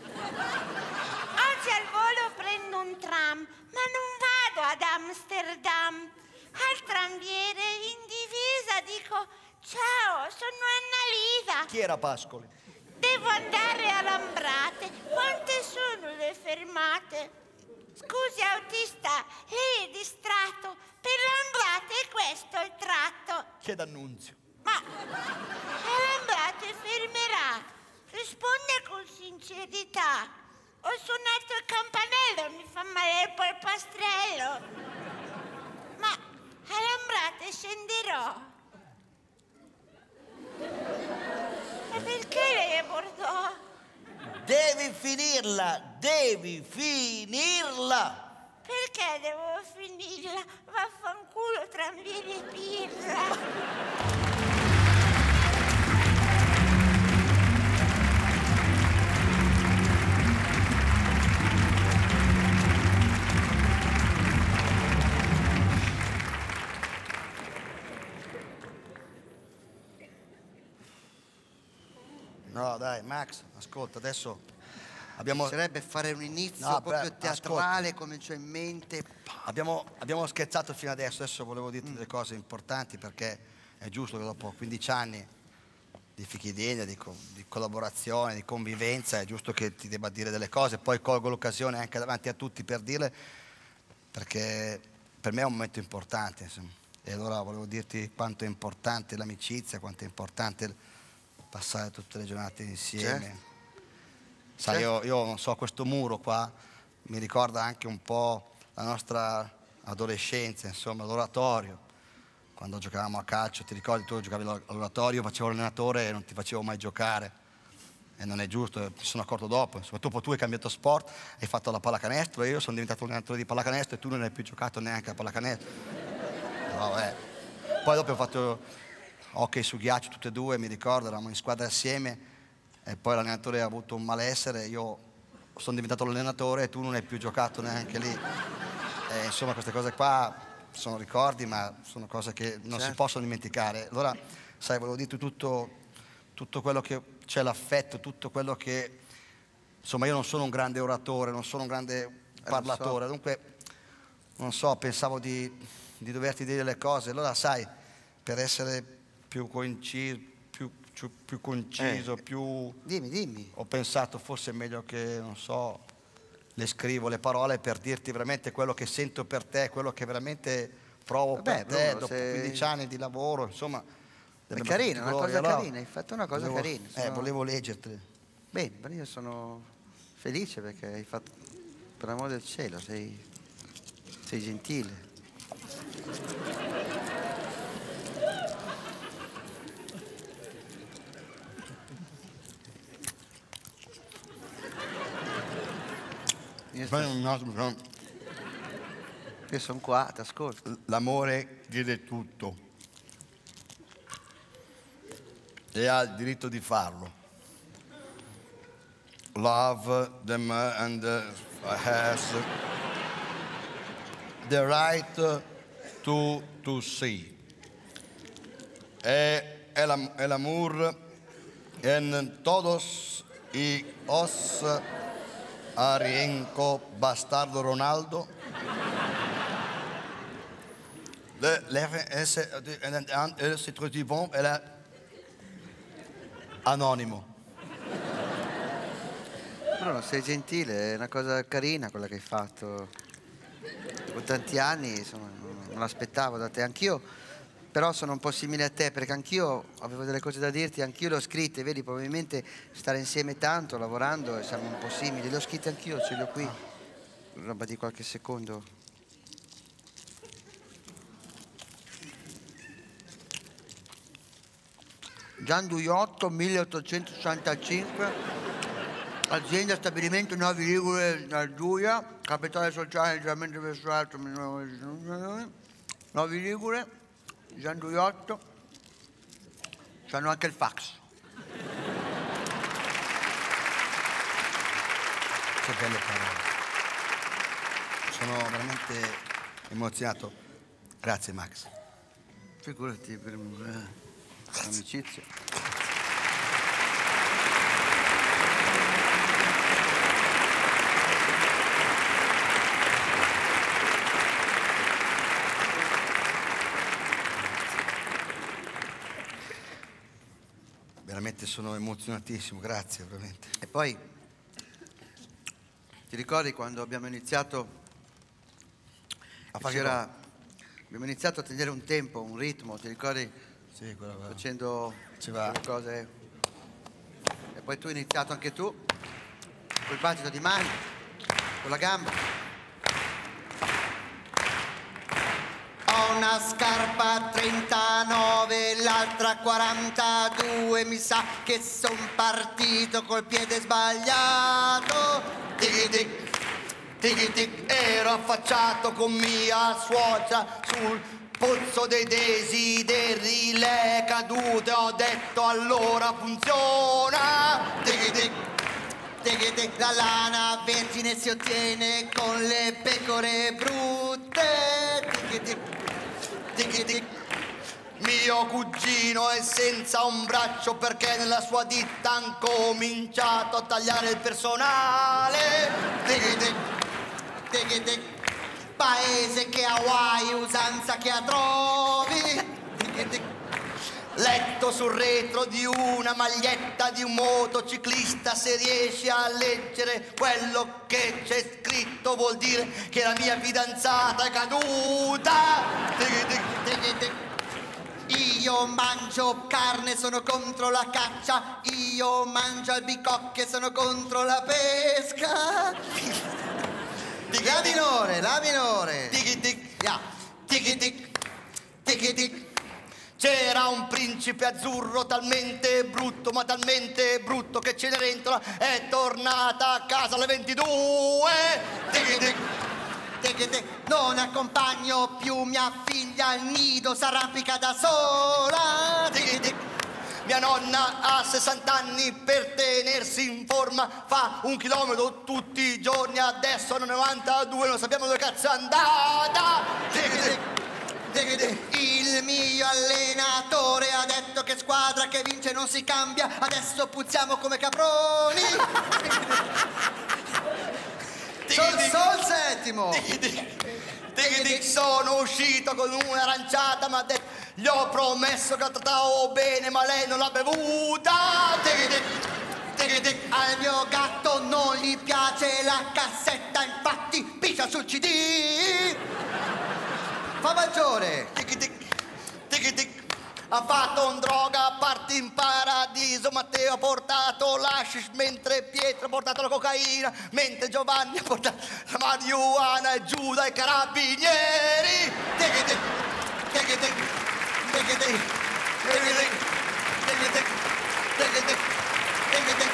Speaker 7: Oggi al volo prendo un tram, ma non vado ad Amsterdam. Al tramviere in divisa dico: ciao, sono Annalisa.
Speaker 1: Chi era Pascoli?
Speaker 7: Devo andare a Lambrate. Quante sono le fermate? Scusi, autista, lei è distratto. Per Lambrate è questo il tratto.
Speaker 1: Chiede Annunzio.
Speaker 7: Ma a Lambrate fermerà. Risponde con sincerità. Ho suonato il campanello, mi fa male il polpastrello. A Lambrate scenderò. E perché lei è Bordeaux?
Speaker 1: Devi finirla, devi finirla.
Speaker 7: Perché devo finirla? Vaffanculo, Tranvieri e Pirla.
Speaker 2: No, dai, Max, ascolta, adesso abbiamo...
Speaker 8: Bisognerebbe fare un inizio
Speaker 2: No,
Speaker 8: proprio
Speaker 2: beh,
Speaker 8: teatrale, come c'ho in mente.
Speaker 2: Abbiamo, abbiamo scherzato fino adesso, adesso volevo dirti delle cose importanti perché è giusto che dopo quindici anni di fichidegna, di, co- di collaborazione, di convivenza, è giusto che ti debba dire delle cose, poi colgo l'occasione anche davanti a tutti per dirle, perché per me è un momento importante, insomma. E allora volevo dirti quanto è importante l'amicizia, quanto è importante passare tutte le giornate insieme.
Speaker 8: Certo.
Speaker 2: Sai,
Speaker 8: Certo.
Speaker 2: io, io non so, questo muro qua mi ricorda anche un po' la nostra adolescenza, insomma, l'oratorio. Quando giocavamo a calcio, ti ricordi, tu giocavi all'oratorio, facevo l'allenatore e non ti facevo mai giocare. E non è giusto, mi sono accorto dopo. Insomma, dopo tu hai cambiato sport, hai fatto la pallacanestro e io sono diventato un allenatore di pallacanestro e tu non hai più giocato neanche a pallacanestro. Vabbè. Poi dopo ho fatto hockey su ghiaccio tutte e due, mi ricordo, eravamo in squadra assieme e poi l'allenatore ha avuto un malessere, io sono diventato l'allenatore e tu non hai più giocato neanche lì. E, insomma, queste cose qua sono ricordi, ma sono cose che non
Speaker 8: Certo.
Speaker 2: si possono dimenticare. Allora, sai, volevo dirti tutto, tutto quello che c'è, l'affetto, tutto quello che... Insomma, io non sono un grande oratore, non sono un grande parlatore, dunque, non so, pensavo di, di doverti dire le cose. Allora, sai, per essere più coinciso, più, più, più conciso,
Speaker 8: Eh.
Speaker 2: più...
Speaker 8: Dimmi, dimmi.
Speaker 2: Ho pensato forse è meglio che, non so, le scrivo le parole per dirti veramente quello che sento per te, quello che veramente provo
Speaker 8: Vabbè,
Speaker 2: per te
Speaker 8: Bruno,
Speaker 2: dopo
Speaker 8: se-
Speaker 2: quindici anni di lavoro, insomma.
Speaker 8: È
Speaker 2: delle
Speaker 8: carina, una
Speaker 2: glorie.
Speaker 8: cosa
Speaker 2: Allora,
Speaker 8: carina, hai fatto una cosa
Speaker 2: volevo-
Speaker 8: carina.
Speaker 2: Eh,
Speaker 8: sono-
Speaker 2: volevo leggertele.
Speaker 8: Bene, però io sono felice perché hai fatto, per l'amore del cielo, sei, sei gentile. Io, sto- io sono qua, ti ascolto.
Speaker 4: L'amore chiede tutto e ha il diritto di farlo. Love the man and uh, has the right to, to see. E el, am- el amor en todos y os arienco bastardo Ronaldo. Le, le, es, c'est trop vivant, elle est anonimo.
Speaker 8: Bruno, sei gentile, è una cosa carina quella che hai fatto. Dopo tanti anni, insomma, non non l'aspettavo da te. Anch'io, però, sono un po' simile a te, perché anch'io avevo delle cose da dirti, anch'io le ho scritte, vedi, probabilmente stare insieme tanto, lavorando, e siamo un po' simili. Le ho scritte anch'io, ce le ho qui. Roba di qualche secondo. Gian Duiotto, milleottocentosessantacinque. Azienda stabilimento Novi Ligure dal Giulia, capitale sociale leggermente verso l'alto, Novi Ligure, Gian Duiotto, c'hanno anche il fax.
Speaker 2: Che belle parole. Sono veramente emozionato. Grazie Max.
Speaker 8: Figurati per eh, l'amicizia.
Speaker 2: Veramente sono emozionatissimo, grazie veramente.
Speaker 8: E poi, ti ricordi quando abbiamo iniziato
Speaker 2: A
Speaker 8: che
Speaker 2: fare
Speaker 8: c'era, abbiamo iniziato a tenere un tempo, un ritmo, ti ricordi?
Speaker 2: Sì, quella va.
Speaker 8: Facendo
Speaker 2: Ci va.
Speaker 8: quelle cose. E poi tu hai iniziato anche tu, col battito di mani, con la gamba. Oh
Speaker 2: una scarpa trentanove, l'altra quarantadue. Mi sa che son partito col piede sbagliato.
Speaker 1: Tic tic, tic, ero affacciato con mia suocera sul pozzo dei desideri. Lei è caduta e ho detto allora funziona. Tic tic.
Speaker 2: Tic tic, la lana vergine si ottiene con le pecore brutte. Tic tic,
Speaker 1: Tic tic. Mio cugino è senza un braccio perché nella sua ditta han cominciato a tagliare il personale.
Speaker 2: tic tic, tic tic, paese che Hawaii, usanza che trovi. Tic tic.
Speaker 1: Letto sul retro di una maglietta di un motociclista, se riesci a leggere quello che c'è scritto vuol dire che la mia fidanzata è caduta. Tic tic, tic tic.
Speaker 2: Io mangio carne, sono contro la caccia. Io mangio albicocche, sono contro la pesca. La minore, la minore.
Speaker 1: Tic tic,
Speaker 2: Yeah.
Speaker 1: tic tic, tic tic. C'era un principe azzurro talmente brutto, ma talmente brutto che Cenerentola è tornata a casa alle ventidue. Tic tic.
Speaker 2: Tic tic, non accompagno più mia figlia al nido, s'arrampica da sola.
Speaker 1: Tic tic. Mia nonna ha sessanta anni, per tenersi in forma fa un chilometro tutti i giorni, adesso hanno novantadue, non sappiamo dove cazzo è andata. Tic tic.
Speaker 2: Il mio allenatore ha detto che squadra che vince non si cambia, adesso puzziamo come caproni. Sol, sol settimo.
Speaker 1: Tic tic. Tic tic, sono uscito con un'aranciata, ma ha detto, gli ho promesso che la trattavo bene, ma lei non l'ha bevuta. Tic tic. Tic tic.
Speaker 2: Al mio gatto non gli piace la cassetta, infatti piscia sul C D. Fa maggiore.
Speaker 1: Tic tic, tic tic. Ha fatto un droga party in paradiso. Matteo ha portato l'hashish, mentre Pietro ha portato la cocaina, mentre Giovanni ha portato la marijuana e Giuda i carabinieri. Tic tic, tic tic, tic tic, tic tic, tic tic, tic tic, tic tic, tic tic,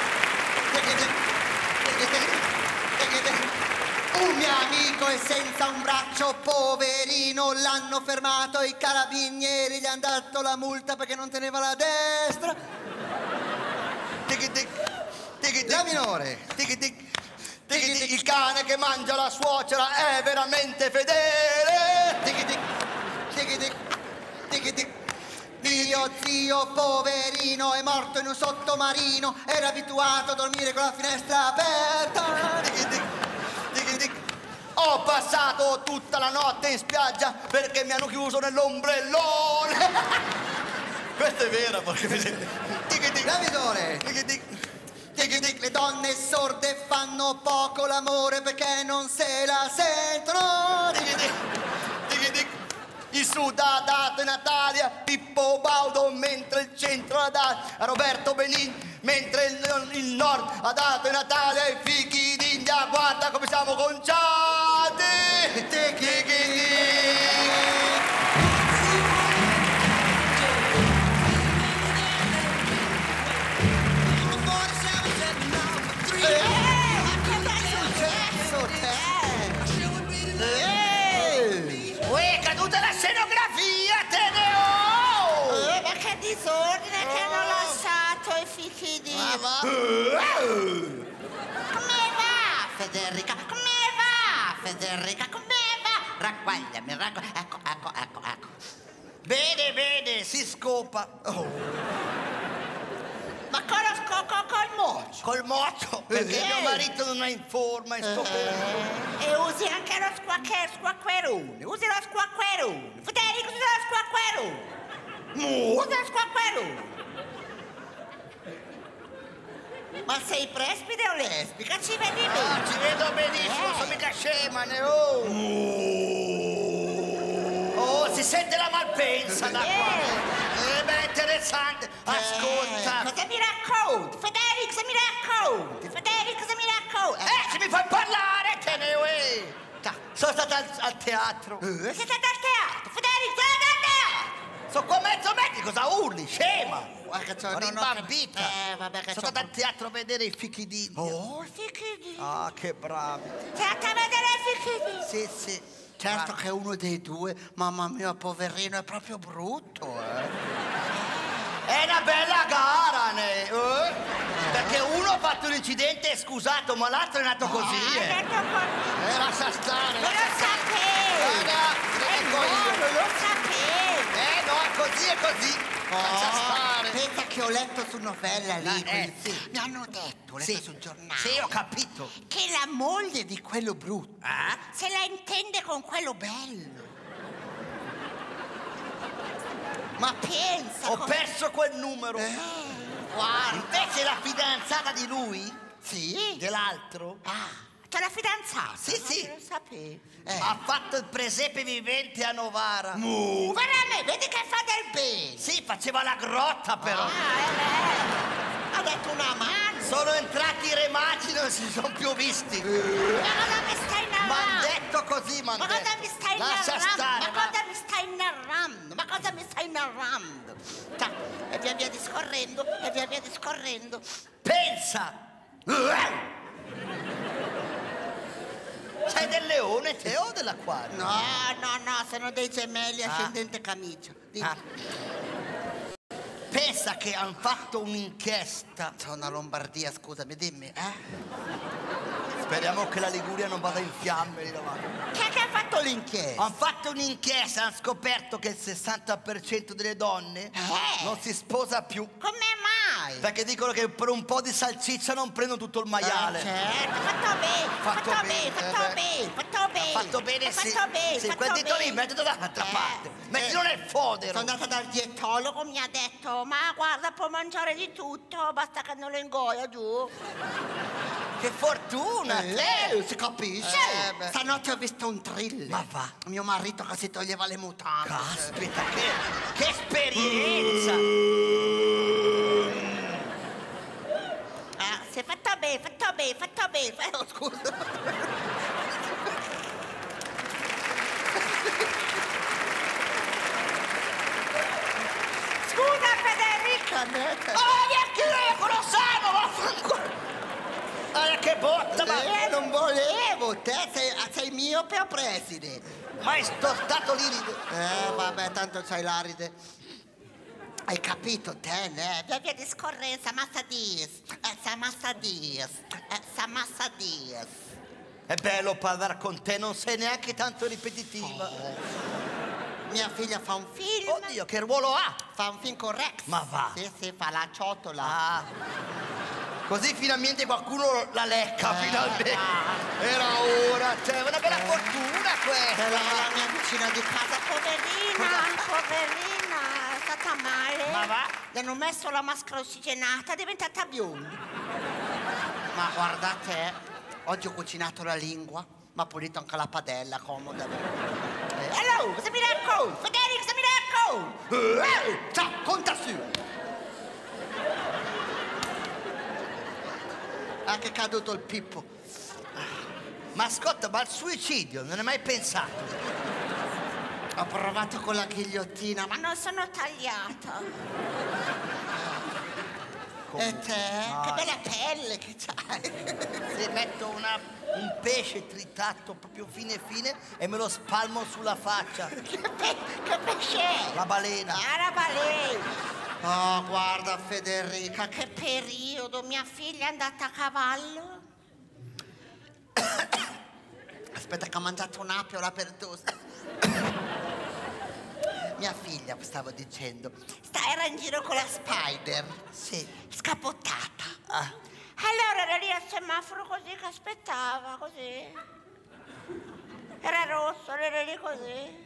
Speaker 1: tic tic.
Speaker 2: Un mio amico è senza un braccio, poverino, l'hanno fermato i carabinieri, gli hanno dato la multa perché non teneva la destra.
Speaker 1: Tic tic, tic tic.
Speaker 2: La minore.
Speaker 1: Tic tic, tic tic. Il cane che mangia la suocera è veramente fedele. Tic tic,
Speaker 2: Tic tic, tic tic. Mio zio poverino è morto in un sottomarino, era abituato a dormire con la finestra aperta.
Speaker 1: tic tic, tic tic. Ho passato tutta la notte in spiaggia perché mi hanno chiuso nell'ombrellone. Questa è vera, perché vedete. Tic tic,
Speaker 2: La minore.
Speaker 1: tic tic.
Speaker 2: Tic tic, le donne sorde fanno poco l'amore perché non se la sentono.
Speaker 1: Tic tic, tic tic. Il sud ha dato in Natalia Pippo Baudo, mentre il centro ha dato a Roberto Benigni, mentre il, il nord ha dato in Natalia i fichi d'India. Guarda come siamo conciati. Tic tic tic. Uè, è caduta la scenografia, te ne ho!
Speaker 7: Eh, ma che disordine che hanno lasciato i fichi di... Come va, Federica? Come va, Federica? Come va? Raccogliami, raccogliami. Ecco, ecco, ecco, ecco.
Speaker 1: Bene, bene, si scopa. Oh.
Speaker 7: Ma con lo scocco col mocio?
Speaker 1: Col mocio, perché
Speaker 7: Eh.
Speaker 1: mio marito non è in forma e sto per...
Speaker 7: E usi anche lo squacche- squacquerone. Usi lo squacquerone. Federico, usi lo squacquerone.
Speaker 1: Mu.
Speaker 7: Usa lo squacquerone. Ma sei presbite o lesbica? Ci vedi
Speaker 1: Ah,
Speaker 7: bene?
Speaker 1: ci vedo benissimo,
Speaker 7: Eh.
Speaker 1: sono mica scema, ne ho. Oh, si sente la malpensa da qua. Eh, beh, interessante. Ascolta.
Speaker 7: Eh, cosa mi racconti? Federico, cosa mi racconti? Federico, cosa mi racconti?
Speaker 1: Eh, se mi fai parlare, te ne ho. Sono stata al, al teatro.
Speaker 7: Sei stato al teatro? Federico,
Speaker 1: Sono qua mezzo metri, cosa urli? Scema!
Speaker 2: Guarda che c'ho-
Speaker 1: Sono
Speaker 2: non ho
Speaker 1: rimbambita.
Speaker 2: cap- Eh, vabbè che
Speaker 1: Sono
Speaker 2: c'ho-
Speaker 1: stato al teatro a vedere i fichi d'India.
Speaker 2: Oh,
Speaker 7: Fichidì.
Speaker 1: Ah, che bravi.
Speaker 7: Sei andata a vedere Fichidì?
Speaker 1: Sì, sì.
Speaker 2: certo che uno dei due, mamma mia, poverino, è proprio brutto, eh.
Speaker 1: È una bella gara, ne, eh? Perché uno ha fatto un incidente e è scusato, ma l'altro è nato così,
Speaker 7: Hai
Speaker 1: eh.
Speaker 7: detto così.
Speaker 1: Eh, lascia stare.
Speaker 7: Non lo sapevo.
Speaker 1: Guarda, te
Speaker 7: Eh
Speaker 1: ne
Speaker 7: no,
Speaker 1: dico io.
Speaker 7: non lo sapevo.
Speaker 1: Eh, no, è così, è così. Lascia stare.
Speaker 2: Pensa che ho letto su novella lì,
Speaker 1: Eh,
Speaker 2: quelli-
Speaker 1: sì.
Speaker 2: mi hanno detto, ho letto
Speaker 1: Sì.
Speaker 2: sul giornale,
Speaker 1: Sì, ho capito.
Speaker 2: che la moglie di quello brutto
Speaker 1: Eh?
Speaker 7: Se la intende con quello
Speaker 2: bello. Ma pensa,
Speaker 1: Ho
Speaker 2: co-
Speaker 1: perso quel numero.
Speaker 2: guarda,
Speaker 1: Invece la fidanzata di lui,
Speaker 2: sì,
Speaker 1: dell'altro,
Speaker 2: ah,
Speaker 7: C'è la fidanzata?
Speaker 1: Sì, sì.
Speaker 7: Non lo sapevo.
Speaker 2: eh.
Speaker 1: ha fatto il presepe vivente a Novara.
Speaker 2: Mu, veramente, vedi che fa del bene.
Speaker 1: Sì, faceva la grotta però.
Speaker 7: Ah, è vero.
Speaker 2: Ha detto una mano.
Speaker 1: Sono entrati i remaci, non si sono più visti.
Speaker 7: Ma cosa mi stai
Speaker 1: M'han
Speaker 7: narrando?
Speaker 1: detto così, m'han
Speaker 7: Ma
Speaker 1: detto.
Speaker 7: cosa mi stai
Speaker 1: Lascia
Speaker 7: narrando?
Speaker 1: stare,
Speaker 7: Ma
Speaker 1: va.
Speaker 7: cosa mi stai narrando? Ma cosa mi stai narrando?
Speaker 2: Ta- E via via discorrendo, e via via discorrendo.
Speaker 1: Pensa! Sei del leone te o dell'acquario?
Speaker 2: No, no, no, sono dei gemelli ascendente camicia. Dimmi.
Speaker 1: Ah. Pensa che hanno fatto un'inchiesta.
Speaker 2: Sono a Lombardia, scusami, dimmi, eh?
Speaker 1: Speriamo che la Liguria non vada in fiamme lì davanti.
Speaker 2: Chi è che ha fatto l'inchiesta?
Speaker 1: Hanno fatto un'inchiesta, hanno scoperto che il sessanta per cento delle donne
Speaker 2: Eh.
Speaker 1: non si sposa più.
Speaker 7: Come mai?
Speaker 1: Perché dicono che per un po' di salsiccia non prendono tutto il maiale.
Speaker 2: Eh, certo.
Speaker 7: Fatto bene,
Speaker 1: Fatto
Speaker 7: fatto
Speaker 1: bene,
Speaker 7: bene, fatto
Speaker 1: eh beh.
Speaker 7: bene, fatto bene.
Speaker 1: Fatto bene, sì.
Speaker 7: Fatto bene,
Speaker 1: Sì,
Speaker 7: fatto
Speaker 1: quel dito
Speaker 7: bene.
Speaker 1: lì, mettilo dall'altra
Speaker 2: Eh,
Speaker 1: parte.
Speaker 2: eh.
Speaker 1: Mettilo nel fodero.
Speaker 2: Sono andata dal dietologo,
Speaker 7: Mi ha detto, ma guarda, può mangiare di tutto, basta che non lo ingoia giù.
Speaker 1: Che fortuna! te.
Speaker 2: Eh, si capisce?
Speaker 1: Eh, beh.
Speaker 2: Stanotte ho visto un thriller.
Speaker 1: Ma va.
Speaker 2: Mio marito che si toglieva le mutande.
Speaker 1: Caspita, che, che esperienza!
Speaker 7: Ah, sei fatto bene, fatto bene, fatto bene. fa-
Speaker 2: Oh, scusa.
Speaker 7: Scusa, Federica.
Speaker 1: Oh, neanche io lo sanno, vaffanculo! Ah, che botta, ma...
Speaker 2: Eh, non volevo, te sei, sei miope o preside?
Speaker 1: Ma è sto stato lì... lì-
Speaker 2: Eh, vabbè, tanto c'hai l'aride. Hai capito te, ne?
Speaker 7: Via via discorrenza, massa dies.
Speaker 2: Eh, sa massa dies. Eh, sa massa dies.
Speaker 1: È bello parlare con te, non sei neanche tanto ripetitiva.
Speaker 2: Mia figlia fa un film.
Speaker 1: Oddio, che ruolo ha?
Speaker 2: Fa un film con Rex.
Speaker 1: Ma va.
Speaker 2: Sì, sì, fa la ciotola.
Speaker 1: Ah. Così finalmente qualcuno la lecca,
Speaker 2: Eh,
Speaker 1: finalmente. Era ora, cioè, una bella fortuna
Speaker 2: Quella
Speaker 1: questa.
Speaker 2: è la mia vicina di casa.
Speaker 7: Poverina, poverina, è stata male.
Speaker 1: Ma va?
Speaker 7: Le hanno messo la maschera ossigenata, è diventata bionda.
Speaker 2: Ma guarda te, oggi ho cucinato la lingua, ma ho pulito anche la padella, comoda. Eh,
Speaker 7: Hello, cosa mi racconti? Federico, cosa mi racconti?
Speaker 2: eh, ciao, conta su. Ah, che è caduto il Pippo.
Speaker 1: Ma ascolta, ma al suicidio non hai mai pensato?
Speaker 2: Ho provato con la ghigliottina, ma
Speaker 7: Ma non sono tagliata.
Speaker 2: e te?
Speaker 1: No.
Speaker 2: Che bella pelle che c'hai.
Speaker 1: Se metto una- un pesce tritato proprio fine fine e me lo spalmo sulla faccia.
Speaker 7: Che, pe- che pesce è?
Speaker 1: La balena.
Speaker 7: Ah, la balena.
Speaker 2: Oh, guarda Federica, che
Speaker 7: Che periodo, mia figlia è andata a cavallo?
Speaker 2: aspetta che ha mangiato un'ape per toast. Mia figlia, stavo dicendo, sta era in giro con la Spider.
Speaker 1: Sì.
Speaker 2: Scapottata.
Speaker 1: Ah.
Speaker 7: Allora era lì al semaforo così che aspettava, così. Era rosso, era lì così.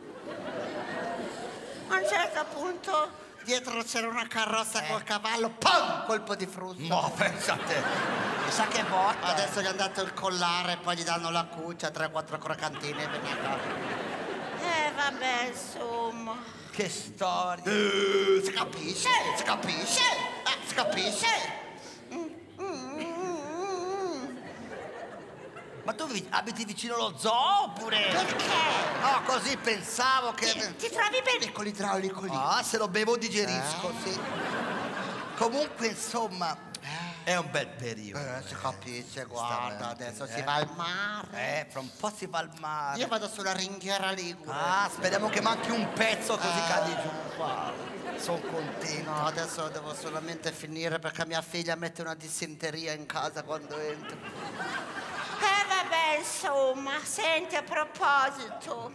Speaker 7: A un certo punto
Speaker 2: Dietro c'era una carrozza col cavallo, pum! Colpo di frusta.
Speaker 1: No, pensate. Mi sa che botta.
Speaker 2: Adesso gli hanno dato il collare, poi gli danno la cuccia, tre quattro crocantine e viene a casa.
Speaker 7: Eh, vabbè, insomma.
Speaker 1: Che storia.
Speaker 2: Eh, si capisce, si capisce, eh, si capisce.
Speaker 1: Ma tu vi- abiti vicino allo zoo oppure?
Speaker 7: Perché?
Speaker 1: No, così pensavo che...
Speaker 7: Ti, ti trovi bene?
Speaker 2: Con l'idraulico lì.
Speaker 1: Ah, se lo bevo digerisco,
Speaker 2: Eh.
Speaker 1: sì. Comunque, insomma, è un bel periodo.
Speaker 2: Eh, si capisce, guarda,
Speaker 1: bene,
Speaker 2: adesso
Speaker 1: eh.
Speaker 2: si va al mare.
Speaker 1: Eh, fra un po' si va al mare.
Speaker 2: Io vado sulla ringhiera ligure.
Speaker 1: Ah, speriamo che manchi un pezzo così
Speaker 2: Eh.
Speaker 1: cadi giù. Sono contento.
Speaker 2: No, adesso devo solamente finire perché mia figlia mette una dissenteria in casa quando entro.
Speaker 7: Eh vabbè, insomma, senti, a proposito,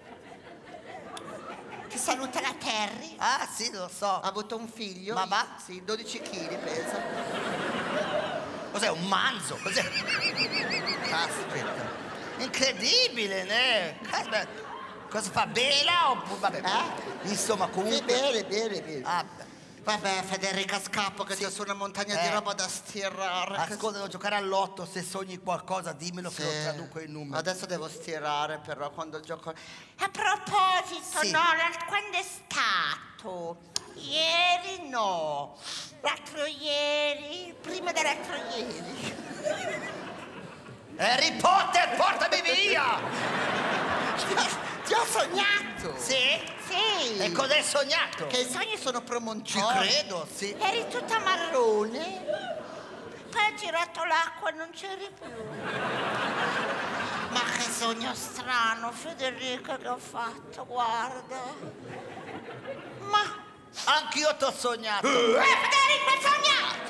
Speaker 7: ti saluta la Terry.
Speaker 1: Ah, sì, lo so.
Speaker 2: Ha avuto un figlio?
Speaker 1: Ma va?
Speaker 2: Sì, dodici chili pesa.
Speaker 1: Cos'è, un manzo? Cos'è? Caspita. Incredibile, né? Caspita. Cosa fa? Bela oppure... Vabbè.
Speaker 2: Eh?
Speaker 1: Insomma, comunque...
Speaker 2: Sì, bene, bene, bene.
Speaker 1: Ah,
Speaker 2: Vabbè, Federica, scappo che c'è su una montagna di
Speaker 1: Eh.
Speaker 2: roba da stirare.
Speaker 1: ascolta, devo giocare all'otto. Se sogni qualcosa, dimmelo che
Speaker 2: Sì.
Speaker 1: lo traduco in numeri.
Speaker 2: Adesso devo stirare però quando gioco.
Speaker 7: A proposito,
Speaker 1: Sì.
Speaker 7: no, la- quando è stato? Ieri no, l'altro ieri, prima dell'altro ieri.
Speaker 1: Harry Potter, portami via!
Speaker 2: Ti ho sognato!
Speaker 1: Sì?
Speaker 7: Sì.
Speaker 1: E cosa hai sognato?
Speaker 2: Che i sogni sono
Speaker 1: Ci
Speaker 2: promontori.
Speaker 1: credo, sì.
Speaker 7: Eri tutta marrone, poi hai tirato l'acqua e non c'eri più. Ma che sogno strano, Federica, che ho fatto, guarda. Ma...
Speaker 1: Anch'io t'ho sognato.
Speaker 7: Eh, Federica, hai sognato!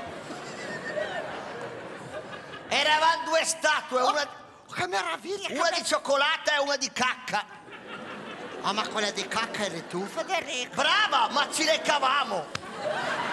Speaker 1: Eravamo due statue, una,
Speaker 2: Che meraviglia!
Speaker 1: una
Speaker 2: che
Speaker 1: di cioccolata e una di cacca.
Speaker 2: Ah, ma quella di cacca eri tu?
Speaker 7: Federica,
Speaker 1: Brava, ma ci leccavamo.